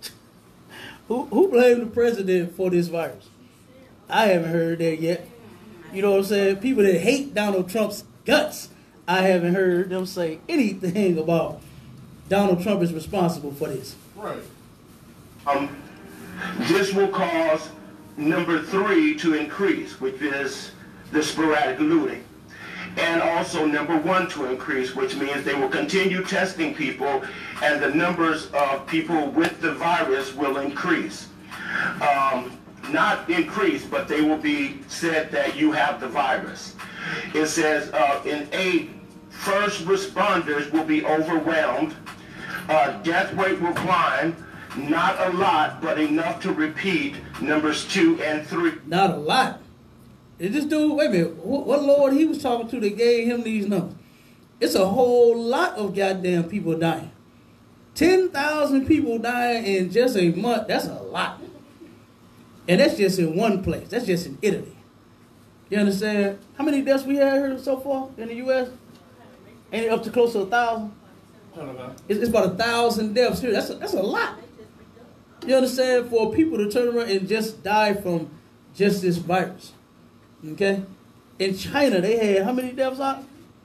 who who blamed the president for this virus? I haven't heard that yet. You know what I'm saying? People that hate Donald Trump's guts, I haven't heard them say anything about Donald Trump is responsible for this. Right. Um, this will cause number three to increase, which is the sporadic looting. And also number one to increase, which means they will continue testing people and the numbers of people with the virus will increase. Um, not increase, but they will be said that you have the virus. It says uh, in eight, first responders will be overwhelmed. Uh, death rate will climb, not a lot, but enough to repeat numbers two and three. Not a lot. Is this dude, wait a minute, what, what Lord he was talking to that gave him these numbers? It's a whole lot of goddamn people dying. ten thousand people dying in just a month, that's a lot. And that's just in one place. That's just in Italy. You understand? How many deaths we had here so far in the U S? Ain't it up to close to a thousand? It's, it's about a thousand deaths here. That's a, that's a lot. You understand? For people to turn around and just die from just this virus. Okay? In China, they had how many deaths out?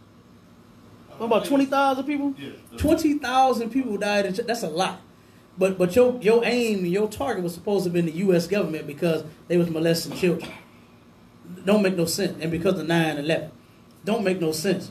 About twenty thousand people? Yeah. twenty thousand people died in China. That's a lot. But but your your aim, your target was supposed to be the U S government because they was molesting children. Don't make no sense. And because of nine eleven. Don't make no sense.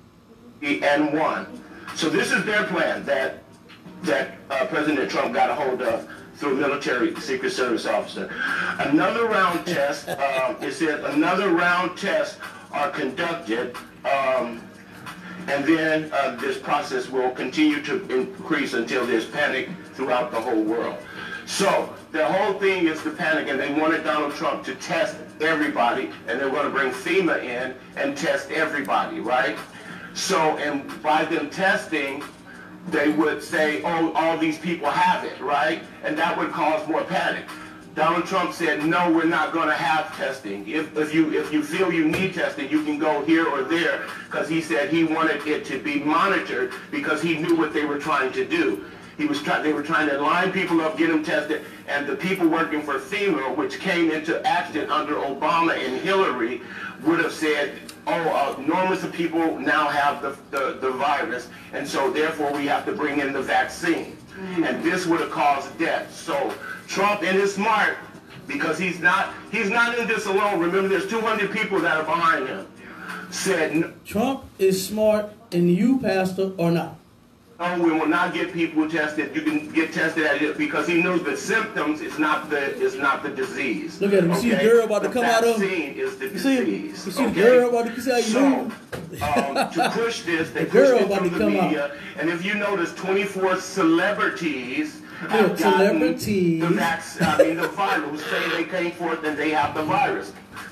And one. So this is their plan that that uh, President Trump got a hold of through a military Secret Service officer. Another round test, um, it said another round tests are conducted, um, and then uh, this process will continue to increase until there's panic throughout the whole world. So the whole thing is the panic, and they wanted Donald Trump to test everybody, and they're going to bring FEMA in and test everybody, right? So, and by them testing, they would say, oh, all these people have it, right? And that would cause more panic. Donald Trump said, no, we're not going to have testing. If, if, you, if you feel you need testing, you can go here or there, because he said he wanted it to be monitored because he knew what they were trying to do. He was try they were trying to line people up, get them tested, and the people working for FEMA, which came into action under Obama and Hillary, would have said, oh, uh, enormous of people now have the, the, the virus, and so therefore we have to bring in the vaccine. Mm-hmm. And this would have caused death. So Trump, and is smart, because he's not, he's not in this alone. Remember, there's two hundred people that are behind him. Said, Trump is smart, and you, Pastor, are not. no, we will not get people tested. You can get tested at it because he knows the symptoms is not the is not the disease. Look at him. You see the girl about to come out of him? The vaccine is the You see, disease. you see okay? the girl about to, you see how you So, move? um, to push this, they The girl push it about through to the come media. And if you notice, twenty-four celebrities have Look, gotten celebrities. the vaccine. I mean, the virus. Say they came forth and they have the virus.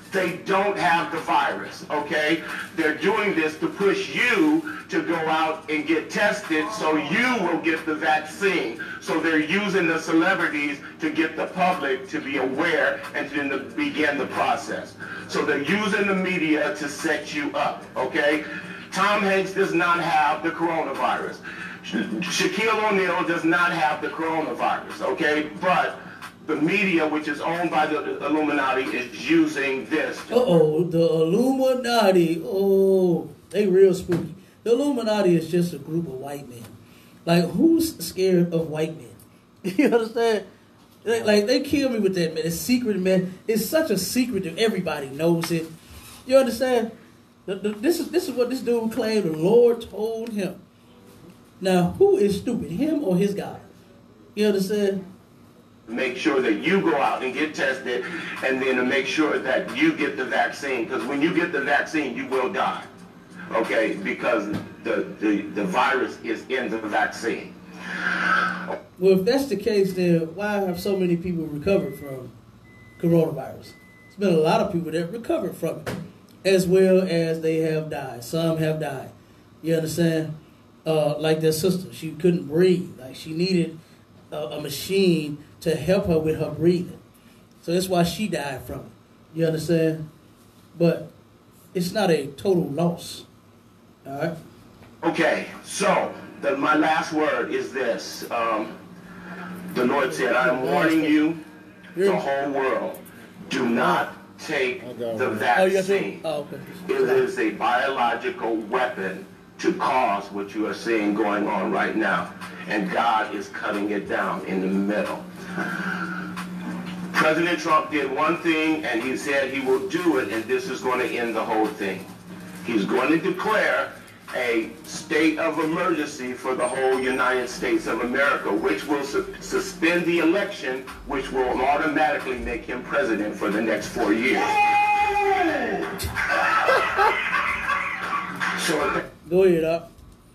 They don't have the virus, okay? They're doing this to push you to go out and get tested so you will get the vaccine. So they're using the celebrities to get the public to be aware and then to begin the process. So they're using the media to set you up, okay? Tom Hanks does not have the coronavirus. Shaquille O'Neal does not have the coronavirus, okay? But the media, which is owned by the Illuminati, is using this. Uh-oh, the Illuminati. Oh, they real spooky. The Illuminati is just a group of white men. Like, who's scared of white men? You understand? Like, like, they kill me with that, man. It's secret, man. It's such a secret that everybody knows it. You understand? The, the, this is this is what this dude claimed the Lord told him. Now, who is stupid, him or his God? You understand? Make sure that you go out and get tested, and then to make sure that you get the vaccine. Because when you get the vaccine, you will die. Okay? Because the, the, the virus is in the vaccine. Well, if that's the case, then why have so many people recovered from coronavirus? There's been a lot of people that recovered from it, as well as they have died. Some have died. You understand? Uh, like their sister, she couldn't breathe. Like she needed a, a machine to help her with her breathing. So that's why she died from it. You understand? But it's not a total loss. All right? Okay, so the, my last word is this. Um, the Lord said, I am warning you, the whole world, do not take the vaccine. Oh, okay. It is a biological weapon to cause what you are seeing going on right now. And God is cutting it down in the middle. President Trump did one thing, and he said he will do it, and this is going to end the whole thing. He's going to declare a state of emergency for the whole United States of America, which will su suspend the election, which will automatically make him president for the next four years. So, go ahead, Doc.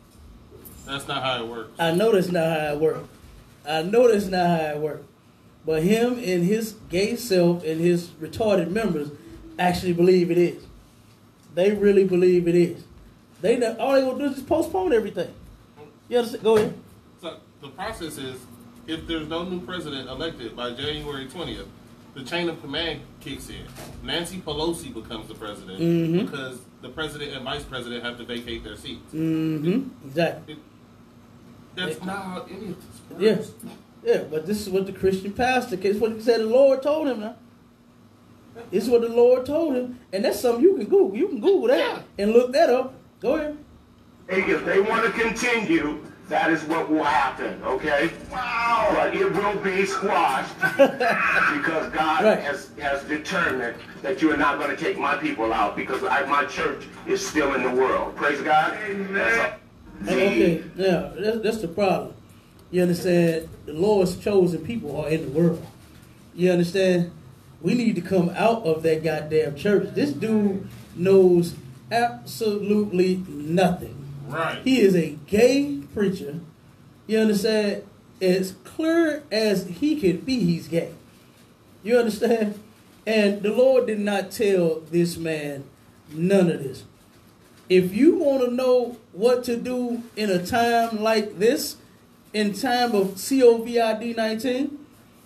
That's not how it works. I know that's not how it works. I know that's not how it works. But him and his gay self and his retarded members actually believe it is. They really believe it is. They not, all they gonna do is just postpone everything. You understand? Go ahead. So the process is, if there's no new president elected by January twentieth, the chain of command kicks in. Nancy Pelosi becomes the president mm-hmm. because the president and vice president have to vacate their seats. Mm-hmm. It, exactly. It, that's it, not how any of this works. Yes. Yeah. yeah, but this is what the Christian pastor, this is what he said the Lord told him now. This is what the Lord told him. And that's something you can Google. You can Google that yeah. and look that up. Go ahead. If they want to continue, that is what will happen, okay? Wow. But it will be squashed because God right. has, has determined that you are not going to take my people out because I, my church is still in the world. Praise God. Amen. Okay, now, that's, that's the problem. You understand? The Lord's chosen people are in the world. You understand? We need to come out of that goddamn church. This dude knows absolutely nothing. Right. He is a gay preacher. You understand? As clear as he can be, he's gay. You understand? And the Lord did not tell this man none of this. If you want to know what to do in a time like this, in time of COVID nineteen,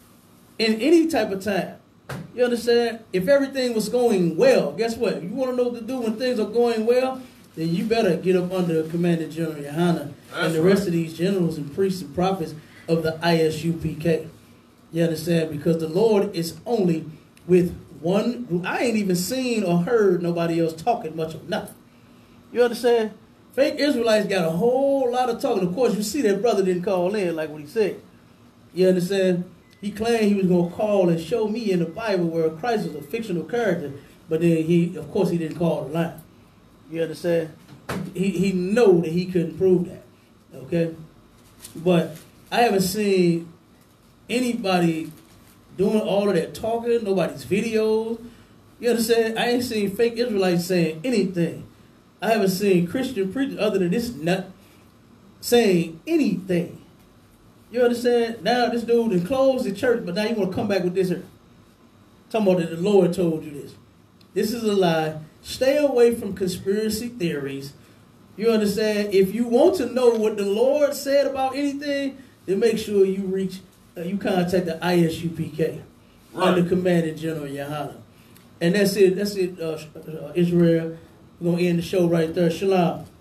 in any type of time, you understand? If everything was going well, guess what? If you want to know what to do when things are going well, then you better get up under Commander General Yohana and the rest right. of these generals and priests and prophets of the I S U P K. You understand? Because the Lord is only with one group. I ain't even seen or heard nobody else talking much of nothing. You understand? Fake Israelites got a whole lot of talking. Of course, you see that brother didn't call in like what he said. You understand? He claimed he was going to call and show me in the Bible where Christ was a fictional character, but then he, of course, he didn't call the line. You understand? He he know that he couldn't prove that. Okay? But I haven't seen anybody doing all of that talking, nobody's videos. You understand? I ain't seen fake Israelites saying anything. I haven't seen Christian preachers other than this nut saying anything. You understand? Now this dude has closed the church, but now you want to come back with this here. Talking about that the Lord told you this. This is a lie. Stay away from conspiracy theories. You understand? If you want to know what the Lord said about anything, then make sure you reach, uh, you contact the I S U P K, Right. under Commanding General Yohana. And that's it. That's it, uh, uh, Israel. We're going to end the show right there. Shalom.